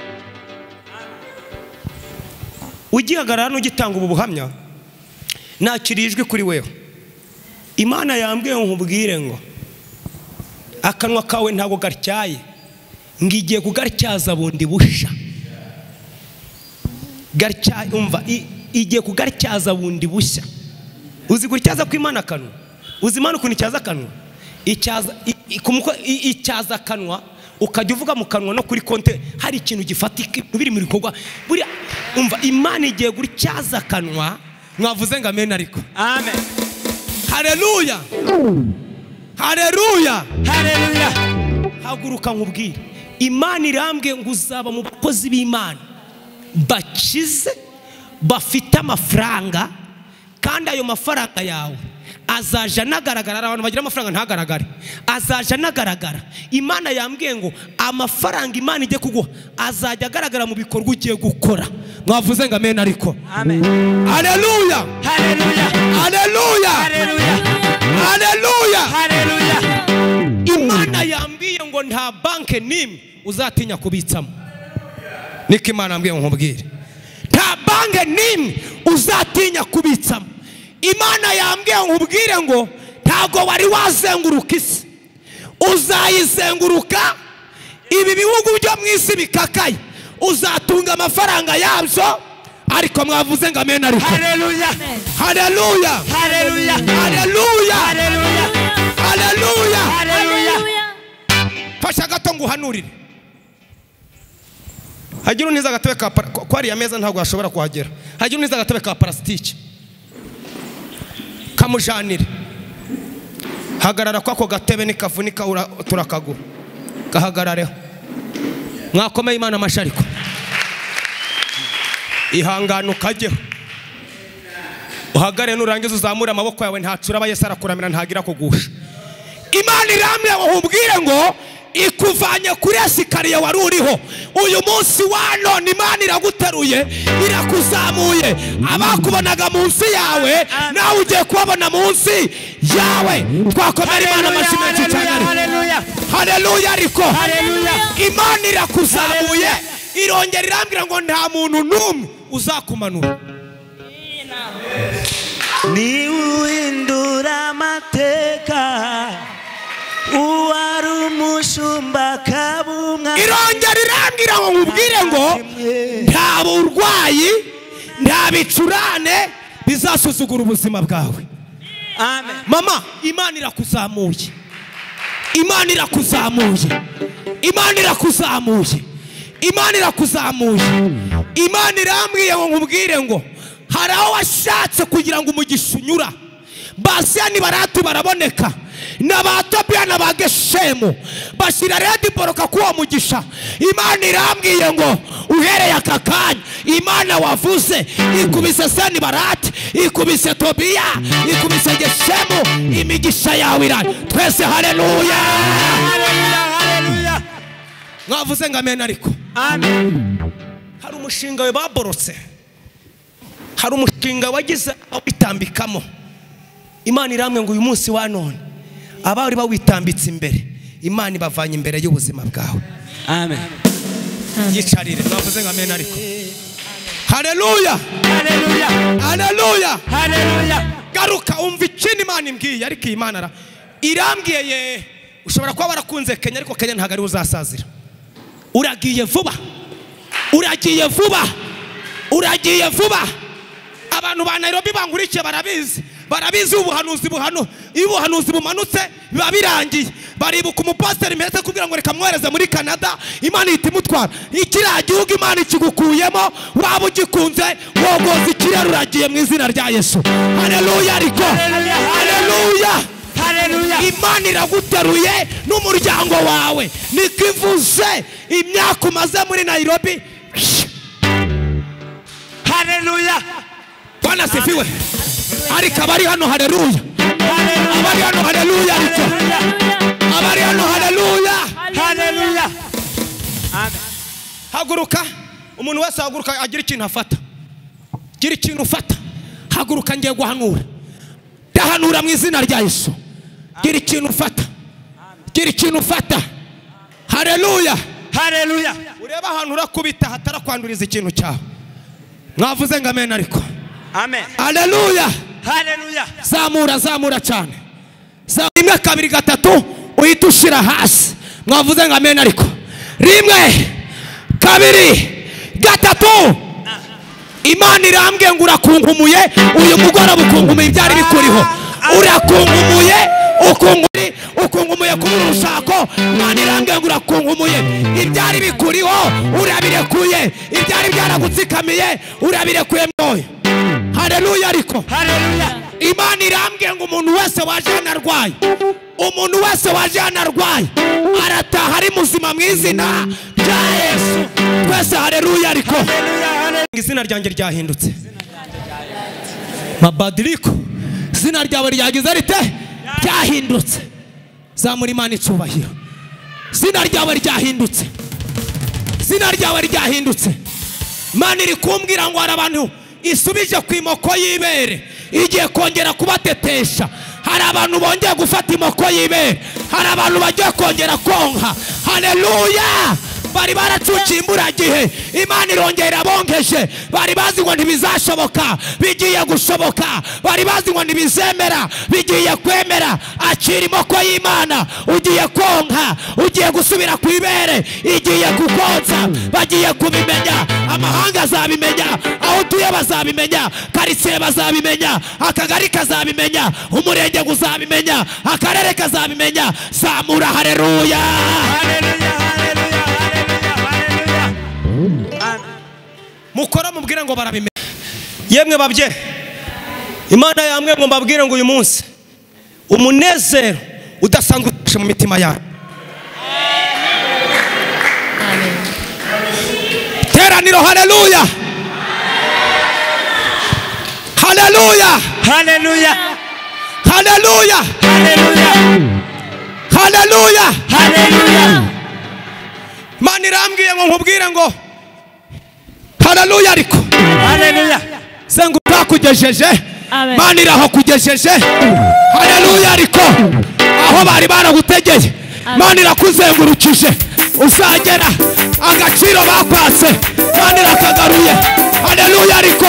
Ugihagarara n'ugitanga ubu buhamya nakirijwe kuri wewe. Imana yambwiye nkubwire ngo akanwa kawe ntago gatyaye ngigiye kugatyaza bundi busha. Gatyaye umva igiye kugatyaza bundi bushya. Uzi gutyaza ku Imana kanwa? Uzi Imana ukuntu icyaza kanwa? Icyaza kanwa ukajya uvuga mu kanwa no kuri konte hari ikintu gifatika biri mu bikorwa buri umva Imana igiye gutyaza kanwa. Mwavuze ngo amen ariko. Amen. Haleluya. Haleluya. Haleluya. Haguruka nkubwire Imana irambwe ngo uzaba mu bakozi b'Imana bakize bafite amafaranga kandi ayo mafaranga yawe azaja nagaragara. Abantu bagira amafaranga ntagaragare azaja nagaragara. Imana yambwiye ngo amafaranga Imana ijye kuguha azajya agaragara mu bikorwa ugiye gukora. Mwavuze ngo amen ariko. Amen. Haleluya. Haleluya. Haleluya. Haleluya. Haleluya. Haleluya. Imana yambwiye ngo nta banke nimwe uzatinya kubitsamo. Niko Imana yambwiye ngo nkubwire nta banke nimwe uzatinya kubitsamo. Imana yambwiye ngo nkubwire ngo ntago wari wazenguruka isi uzayizenguruka. Ibi bihugu byo mu isi bikakaye uzatunga amafaranga yabyo ariko. Mwavuze ngo amen ariko. Haleluya. Haleluya. Haleluya. Haleluya. Haleluya. Haleluya. Haleluya. Fasha gato nguhanurire. Hagira uniza gatebe ka kwari ya meza ntago ashobora kuhagera. Hagira uniza gatebe ka plastique kamujanire. Hagarara kwako gatebe nikavunika turakagura gahagarareho. Mwakomeye Imana amashariko. Ihangano kajyeho uhagare nurangiza uzamura amaboko yawe ntacura aba Yesu arakuramira ntagira kugusha. Imana iramye uhubwire ngo ikuvanye kuri esikariye wari uriho uyu munsi wa none Imana iraguteruye irakuzamuye. Abakubonaga munsi yawe nawe ugiye kubabona munsi yawe. Twakomera Imana amashyi menshi cyane. Haleluya. Haleluya ariko. Haleluya. Imana irakuzamuye irongera irambwira ngo nta muntu n'umwe uzakumanura. Ni uindura mateka uwari umushumba kabumwa. Irongera irambwira ngo nkubwire ngo nta burwayi nta bicurane bizasuzugura ubuzima bwawe. Amen. Mama Imana irakuzamuye. Imana irakuzamuye. Imana irakuzamuye. Imana irakuzamuye. Imana irambwiye ngo nkubwire ngo hari aho washatse kugira ngo umugisha unyura. Basiyani baratu baraboneka n'abatobiya n'abageshemu bashira redi boroka kuwa mugisha. Imana irambwiye ngo uhereye aka kanya Imana wavuze ikubise Sani barati ikubise Tobiya ikubise Geshemu imigisha yawe irani twese. Haleluya. Haleluya. Haleluya. Mwavuze ngo amen ariko. Amen. Hari umushinga we baborotse. Hari umushinga wagize awitambikamo. Imana iramwe ngo uyu munsi wa none abari bawitambitse imbere Imana ibavanye imbere y'ubuzima bwawe. Amen. Yicarire mwavuze ngo amen ariko. Haleluya. Haleluya. Haleluya. Haleluya. Garuka umva ikintu Imana imbwiye ariko iyi Mana irambwiye ye ushobora kuba barakunze Kenya ariko Kenya ntago ari uzasazira. Uragiye vuba. Uragiye vuba. Uragiye vuba. Abantu ba Nairobi bangurikiye barabizi ubuhanuzi ubuhanuzi bumanutse biba birangiye. Baribuka umupasiteri meze kugira ngo reka mwohereze muri Canada Imana itimutwara ikiriya gihugu Imana ikigukuyemo waba ugikunze wogoza ikirere uragiye mu izina rya Yesu. Haleluya ariko. Haleluya. Haleluya. Imana iraguteruye n'umuryango wawe nikivuze imyaka umaze muri Nairobi. Haleluya. Bwana sifiwe. Ariko abari hano haleluya. Abari hano haleluya ariko. Abari hano haleluya. Haleluya. Amen. Haguruka umuntu wese haguruka agira ikintu afata. Gira ikintu ufata. Haguruka ngiye guhanura. Ndahanura mu izina rya Yesu. Gira ikintu ufata. Gira ikintu ufata. Haleluya. Haleluya. Ureba ahantu urakubita hatarakwanduriza ikintu cyawe. Mwavuze ngo amen ariko. Amen. Haleluya. Haleluya. Zamura cyane. Rimwe 2 3 uhita ushira hasi. Mwavuze ngo amen ariko. Rimwe 2 3 Imana irambwiye ngo urakunkumuye uyu mugoroba ukungumuye ibyari bikuriho. Urakungumuye ukungumuye kubura urushako. Imana irambwiye ngo urakunkumuye ibyari bikuriho urabirekuye. Ibyari byaragutsikamiye urabirekuye mwoyo. Haleluya ariko. Haleluya. Imana irambwiye ngo umuntu wese waje anarwaye arataha ari muzima mu izina rya Yesu. Twese haleluya ariko. Izina ryanjye ryahindutse. Mabadiriko. Izina ryawe ryagize rite? Ryahindutse. Zamura Imana icubahiro. Izina ryawe ryahindutse. Izina ryawe ryahindutse. Imana iri kumbwira ngo hari abantu isubije ku imoko y'ibere igiye kongera kubatetesha. Hari abantu bongeye gufata imoko y'ibere. Hari abantu bagiye kongera konka. Haleluya. Bari baracuciye imburagihe Imana irongera bonkeje. Bari bazi ngo ntibizashoboka bigiye gushoboka. Bari bazi ngo ntibizemera bigiye kwemera. Akira imoko y'Imana ugiye konka. Ugiye gusubira ku ibere igiye kukonsa. Bagiye kubimenya. Amahanga azabimenya. Aho utuye bazabimenya. Karitsiye bazabimenya. Akagari kazabimenya. Umurenge uzabimenya. Akarere kazabimenya. Zamura haleluya. Haleluya. Mukora mubwire ngo barabimenya. Yemwe babye Imana yamwe ngo mbabwire ngo uyu munsi umunezero udasanzwe mu mitima yawe. Teraniro haleluya. Haleluya. Haleluya. Haleluya. Haleluya. Haleluya. Haleluya. Imana irambwiye ngo nkubwire ngo haleluya ariko. Haleluya. Sengu bakugejeje. Amen. Imana iraho kugejeje. Haleluya ariko. Aho bari baragutegeye Imana irakuzengurukije. Uzagera agaciro bakwatse Imana irakagaruye. Haleluya ariko.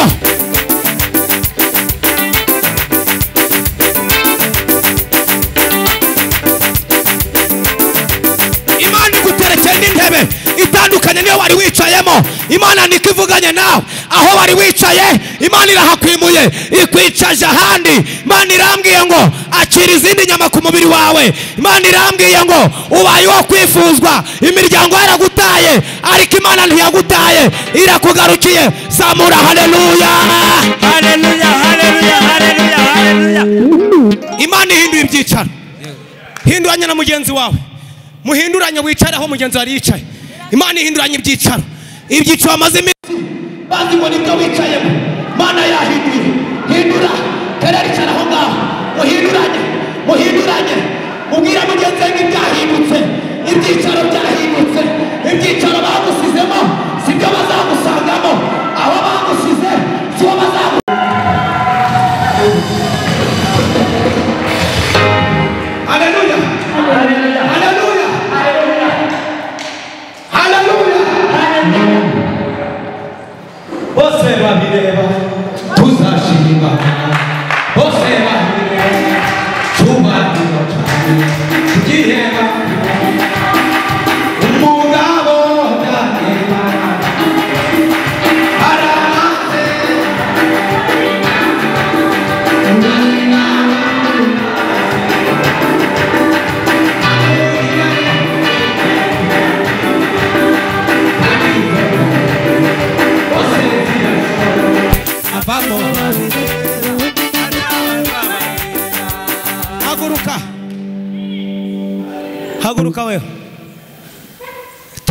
Imana iguterekeye n'intebe itandukanye niyo wari wicayemo. Imana nikivuganye nawe aho wari wicaye Imana irahakwimuye ikwicaje ahandi. Imana irambwiye ngo akira izindi nyama ku mubiri wawe. Imana irambwiye ngo ubaye wo kwifuzwa. Imiryango yaragutaye ariko Imana ntiyagutaye irakugarukiye. Zamura haleluya. Haleluya. Haleluya. Haleluya. Haleluya. Imana ihinduye ibyicaro. Hinduranya na mugenzi wawe. Muhinduranye wicare aho mugenzi wari yicaye. Imana ihinduranye ibyicaro. Ibyicaro amaze bazi ngo nibyo wicayemo. Imana yahinduye. Hindura. Terera icara aho ngaho. Muhinduranye. Mubwira mugenzi wawe ibyahindutse. Ibyicaro byahindutse. Ibyicaro bagusizemo sibyo bazagusangamo. Aho bagusize sibo bazagusangamo. Haleluya.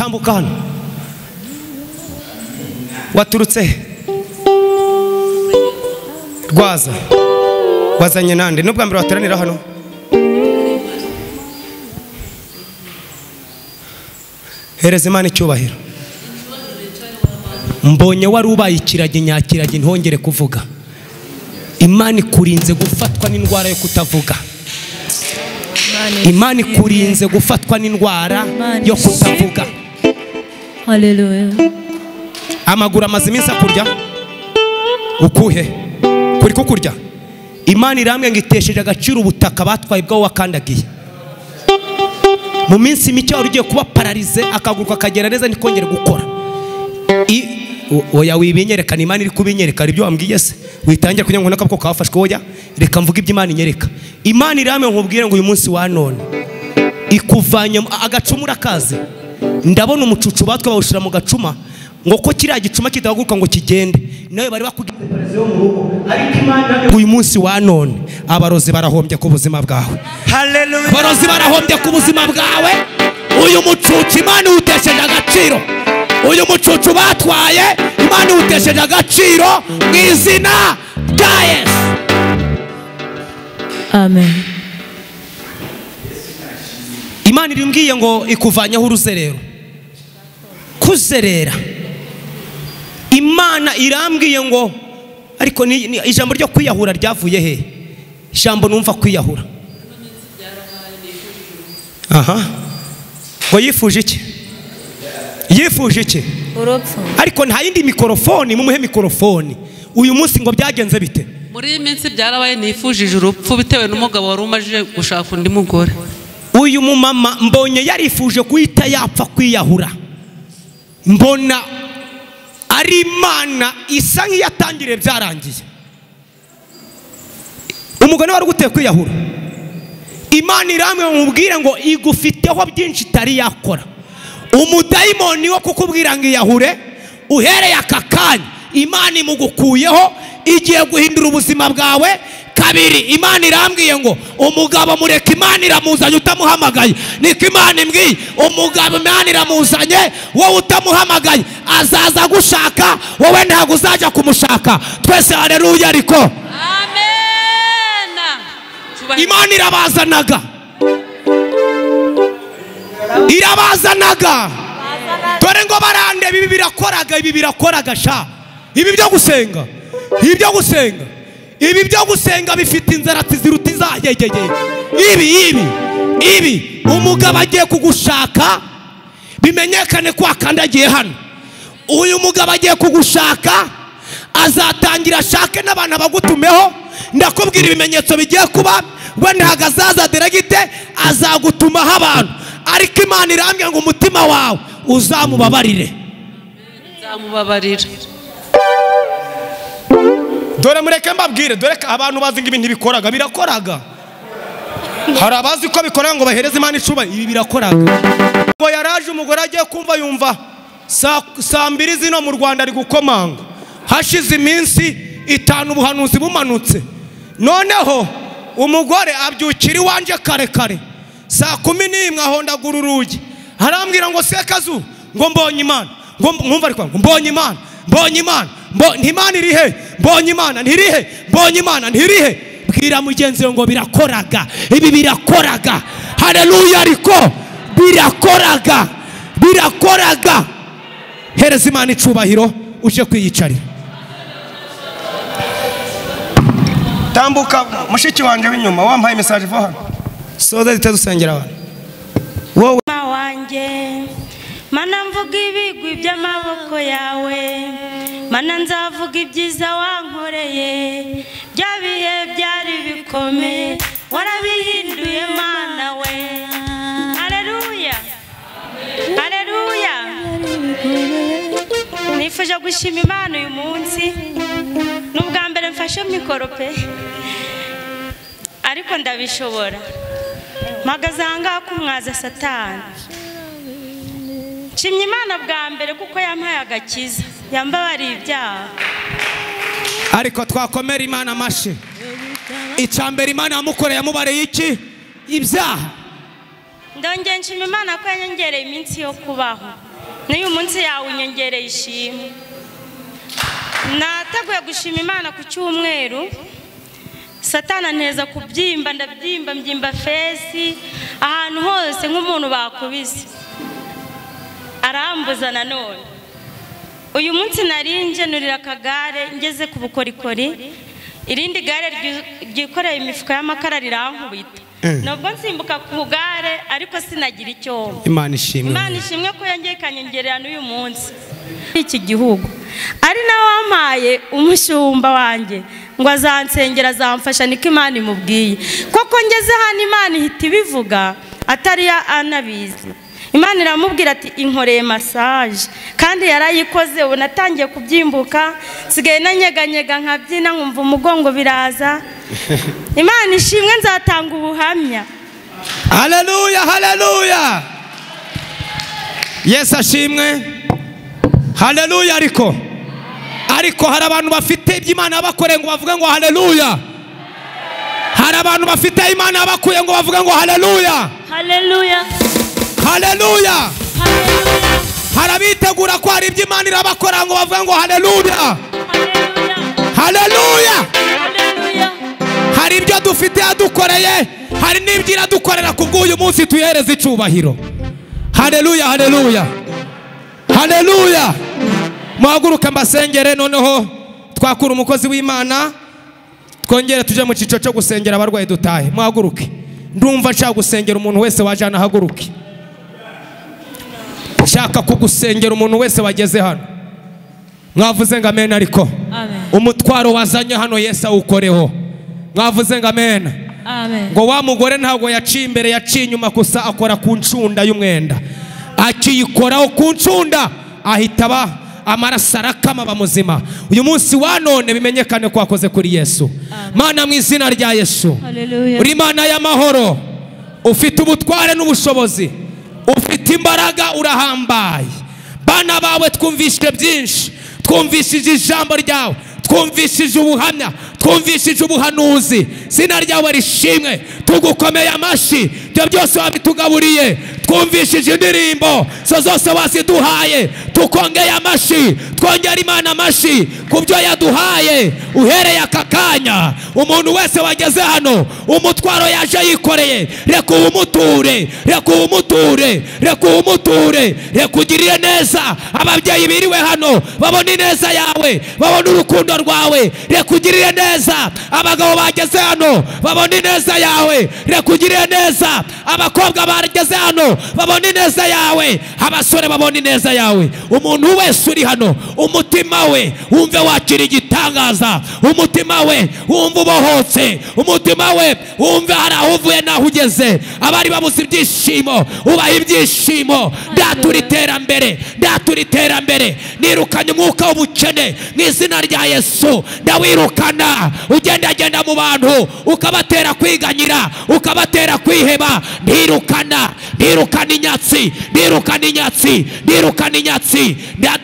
tambuka hano. Waturutse Rwaza, wazanye nande nubwa mbere wateranira hano? Hereza Imana icyubahiro. Mbonye wari ubaye ikiragi nyakiragi ntongere kuvuga. Imana ikurinze gufatwa n'indwara yo kutavuga. Imana ikurinze gufatwa n'indwara yo kutavuga. Haleluya. Amaguru amaze iminsi akurya ukuhe kuri kukurya. Imana iramwe ngitesheje agaciro ubutaka batwaye bwo wakandagiye. Mu minsi mike wari ugiye kuba paralize akaguru kakagera neza nikongere gukora. Oya wibinyerekana, Imana iri kubinyereka ibyo wambwiye se witangiye kugira ngo nakaboko kafashwe. Oya reka mvuga ibyo Imana inyereka. Imana iramwe nkubwire ngo uyu munsi wa none ikuvanye agacumura kaze. Ndabona umucucu batwe bawushira mu gacuma ngo ko kiriya gicuma kitaguruka ngo kigende. Nawe bari bakugize paralize yo mu rugo, ariko Imana uyu munsi wa none abarozi barahombye ku buzima bwawe. Haleluya. Abarozi barahombye ku buzima bwawe. Uyu mucucu Imana utesheje agaciro. Uyu mucucu batwaye Imana utesheje agaciro mu izina rya Yesu. Amen. Imana irimbwiye ngo ikuvanyeho uruzerero. Kuzerera. Imana irambwiye ngo ariko ni ijambo ryo kwiyahura ryavuye he? Ijambo numva kwiyahura. Aha. Ngo yifuje iki? Yifuje iki? Urupfu. Ariko nta yindi mikrofoni mumuhe mikrofoni. Uyu munsi ngo byagenze bite? Muri iyi minsi byarabaye nifujije urupfu bitewe n'umugabo wari umaje gushaka undi mugore. Uyu mumama mbonye yarifuje guhita yapfa kwiyahura. Mbona ari Imana isa nk'iyatangiriye byarangiye. Umugore wari guteye kwiyahura. Imana iramwe mubwire ngo igufiteho byinshi itari yakora. Umudayimoni wo kukubwira ngo iyahure uhereye akakanya Imana imugukuyeho igiye guhindura ubuzima bwawe kabiri. Imana irambwiye ngo umugabo mureka Imana iramuzanye utamuhamagaye. Niko Imana imbwiye, umugabo Imana iramuzanye wowe utamuhamagaye azaza gushaka wowe ntabwo uzaja kumushaka. Twese haleluya ariko. Amen. Imana irabazanaga. Irabazanaga. Dore ngo barande ibi birakoraga, ibi birakoraga sha. Ibi byo gusenga. Ibi byo gusenga. Ibi byo gusenga bifite inzarati ziruta izahegeye. Ibi umugabo agiye kugushaka bimenyekane ko akandagiye hano. Uyu mugabo agiye kugushaka azatangira ashake n'abana bagutumeho. Ndakubwira ibimenyetso bigiye kuba we ntago azaza deregite azagutumaho abantu. Ariko Imana irambye ngo umutima wawe uzamubabarire. Nzamubabarira. Dore mureke mbabwire, dore abantu bazi ngo ibintu bikoraga birakoraga. Hari abazi ko bikora ngo bahereze Imana icuba, ibi birakoraga. Ngo yaraje umugore agiye kumva yumva saa mbiri zino mu Rwanda ari gukomanga. Hashize iminsi 5 ubuhanuzi bumanutse. Noneho umugore abyukira iwanje kare kare. Saa 11 ahondagura urugi. Harambwira ngo sekazu ngo mbonye Imana. Ngo mwumva ariko ngo mbonye Imana. Mbonye Imana. Imana iri he? Mbonye Imana ntirihe? Mbonye Imana ntirihe? Bwira mugenzi ngo birakoraga. Ibi birakoraga. Haleluya ariko birakoraga. Birakoraga. Hereza Imana icubahiro uje kwiyicarira. Tambuka mushiki wanje w'inyuma wampaye message vo hano. Soza zitadusengera abantu. Wowe wanjye mana mvuga ibigwi by'amaboko yawe, mana nzavuga ibyiza wankoreye. Bya bihe byari bikomeye warabihinduye Mana we. Haleluya. Haleluya. Nifuje gushima Imana uyu munsi. N'ubwa mbere mfashe mikoro pe, ariko ndabishobora. Mpagaze ahangaha kumwaza Satani. Nshimye Imana bwa mbere kuko yampaye agakiza, yambabariye ibyaha. Ariko twakomera Imana amashi. Icambere Imana yamukoreye yamubareye iki? Ibyaha. Ndongeye nshima Imana ko yanyongereye iminsi yo kubaho. n'uyu munsi yawe unyongereye ishimwe. Nateguye gushima Imana ku cyumweru, Satana nteza kubyimba, ndabyimba mbyimba fesi ahantu hose nk'umuntu bakubise, arambuza nanone. Uyu munsi narinje nurira akagare ngeze ku bukorikori, irindi gare ryikoreye imifuka y'amakara rirankubita. Nubwo nsimbuka ku gare ariko sinagira icyo. Imana ishimwe. Imana ishimwe ko yangekanyongerera n'uyu munsi. Iki gihugu ari nawe wamaye umushumba wanjye ngo azansengera azamfasha, niko Imana imubwiye. Koko ngeze hano Imana ihita ibivuga atari anabizi. Imana iramubwira ati inkoreye massage, kandi yarayikoze. Ubu natangiye kubyimbuka, sigaye nanyeganyega nkabyina nkumva umugongo biraza. Imana ishimwe, nzatanga ubuhamya. Haleluya, haleluya. Yesu ashimwe. Haleluya. Ariko hari abantu bafite iby'Imana bakoreye ngo bavuge ngo haleluya. Hari abantu bafite Imana bakuye ngo bavuge ngo haleluya. Haleluya. Haleluya. Haleluya. Harabitegura ko hari iby'Imana irabakora ngo bavuge ngo haleluya. Haleluya. Haleluya. Haleluya. Hari ibyo dufite yadukoreye, hari n'ibyo iradukorera kubw'uyu munsi tuyihereze icyubahiro. Haleluya, haleluya. Haleluya. Muhaguruke mbasengere, noneho twakura umukozi w'Imana twongere tuje mu cyico cyo gusengera abarwayi dutahe. Muhaguruke. Ndumva nshaka gusengera umuntu wese wajana, haguruke. Nshaka kugusengera umuntu wese wageze hano. Mwavuze ngo amen. Ariko Amen. umutwaro wazanye hano Yesu awukoreho. Mwavuze ngo amen. Amen. Ngo wa mugore ntabwo yaciye imbere, yaciye inyuma gusa, akora ku ncunda y'umwenda. Akiyikoraho ku ncunda ahita amaraso arakama bamuzima. Uyu munsi wa none bimenyekane ko wakoze kuri Yesu. Mana mu izina rya Yesu. Haleluya. Uri Imana y'amahoro, ufite ubutware n'ubushobozi, ufite imbaraga, urahambaye. Bana bawe twumvishije byinshi, twumvishije ijambo ryawe, twumvishije ubuhamya, twumvishije ubuhanuzi. Zina ryawe rishimwe, tugukomeye amashyi. Ibyo byose wabitugaburiye, twumvishije indirimbo zose waziduhaye, tukongeye amashyi, twongera Imana amashyi ku byo yaduhaye. Uhereye aka kanya umuntu wese wageze hano umutwaro yaje yikoreye, reka umuture, reka umuture, reka umuture, reka ugirire neza ababyeyi biriwe hano, babona ineza yawe, babona urukundo rwawe. Reka ugirire neza abagabo bageze hano, babona ineza yawe. Reka ugirire neza abakobwa bageze hano, babona ineza yawe. Abasore babona ineza yawe. Umuntu wese uri hano umutima we wumve wakira igitangaza, umutima we wumve ubohotse, umutima we wumve hari aho uvuye naho ugeze. Abari babuze ibyishimo ubaha ibyishimo. Ndatura iterambere, ndatura iterambere. Nirukanye umwuka w'ubukene mu izina rya Yesu, ndawirukana. Ugendagenda mu bantu ukabatera kwiganyira, ukabatera kwiheba. Ndirukana, ndirukana inyatsi, ndirukana inyatsi, ndirukana inyatsi.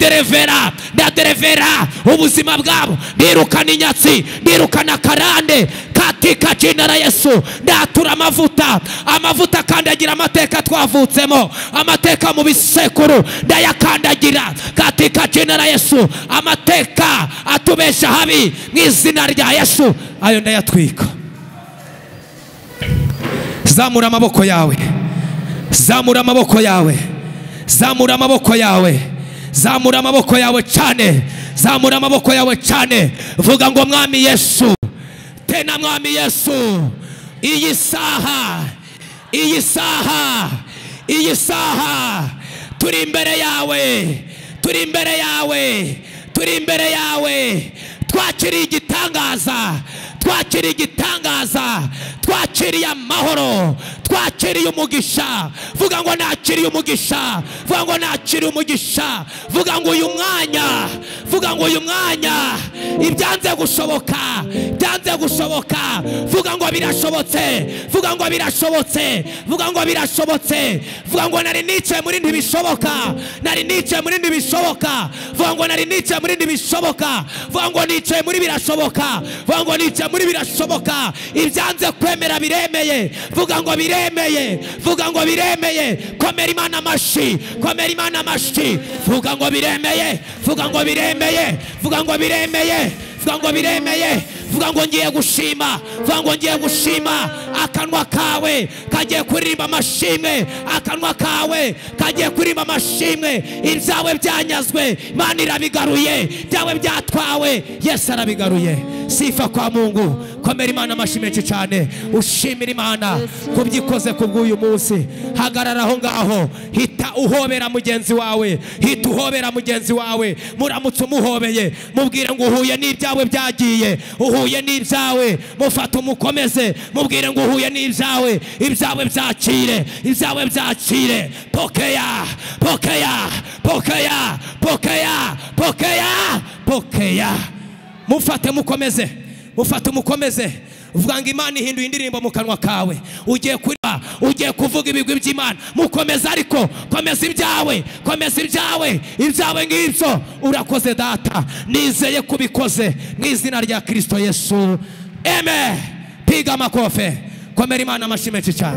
Ndaderevera ubuzima bwabo, ndirukana inyatsi, ndirukana karande katika jina la Yesu. Ndatura amavuta, amavuta kandagira amateka twavutsemo, amateka mu bisekuru ndayakandagira katika jina la Yesu. Amateka atubesha habi mu izina rya Yesu, ayo ndayatwika. Zamura amaboko yawe, zamura amaboko yawe, zamura amaboko yawe, zamura amaboko yawe cyane, zamura amaboko yawe cyane. Vuga ngo Mwami Yesu, tena Mwami Yesu, iyi saha, iyi saha, iyi saha turi imbere yawe, turi imbere yawe, turi imbere yawe. Twakiriye igitangaza, twakiriye igitangaza, twakiriye amahoro, twakiriye umugisha. Vuga ngo nakiriye umugisha, vuga ngo nakiriye umugisha. Vuga ngo uyu mwanya, vuga ngo uyu mwanya ibyanze gushoboka, byanze gushoboka. Vuga ngo birashobotse, vuga ngo birashobotse, vuga ngo birashobotse. Vuga ngo nari nicaye muri ntibishoboka, nari nicaye muri ntibishoboka. Vuga ngo nari nicaye muri ntibishoboka, vuga ngo nicaye muri birashoboka, vuga ngo nicaye muri birashoboka. Ibyanze kwemera biremeye, vuga ngo biremeye. biremeye, vuga ngo biremeye. Komera Imana amashyi, komera Imana amashyi, vuga ngo biremeye, vuga ngo biremeye, vuga ngo biremeye, vuga ngo biremeye, vuga ngo ngiye gushima, vuga ngo ngiye gushima. Akanwa kawe kagiye kuririmba amashimwe, akanwa kawe kagiye kuririmba amashimwe. Ibyawe byanyazwe Imana irabigaruye, byawe byatwawe Yesu arabigaruye. Sifa kwa Mungu. Komera Imana amashyi menshi cyane, ushimira Imana kubyikoze kubw'uyu munsi. Hagarara aho ngaho, hita uhobera mugenzi wawe, hita uhobera mugenzi wawe. Muramutse umuhobeye mubwire ngo uhuye n'ibyawe byagiye, uhuye n'ibyawe. Mufate umukomeze mubwire ngo uhuye n'ibyawe, ibyawe byakire, ibyawe byakire. Pokeya, pokeya, pokeya, pokeya, pokeya, pokeya. Mufate mukomeze, mufate mukomeze. Uvuga ngo Imana ihinduye indirimbo mu kanwa kawe. Ugiye kuriba, ugiye kuvuga ibigwi by'Imana. Mukomeze ariko komeza ibyawe, komeza ibyawe, ibyawe ngibyo. Urakoze data, nizeye kubikoze mu izina rya Kristo Yesu, amen. Piga amakofe, komera Imana amashyi menshi cyane.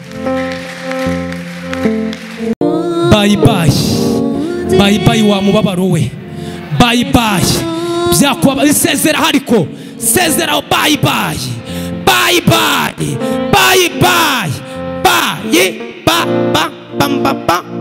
Bye bye, bye bye wa mubabaro we, bye bye. Byakuba isezera hariko, sezera bye bye, bye bye, bye bye, bye ba ba ba ba ba.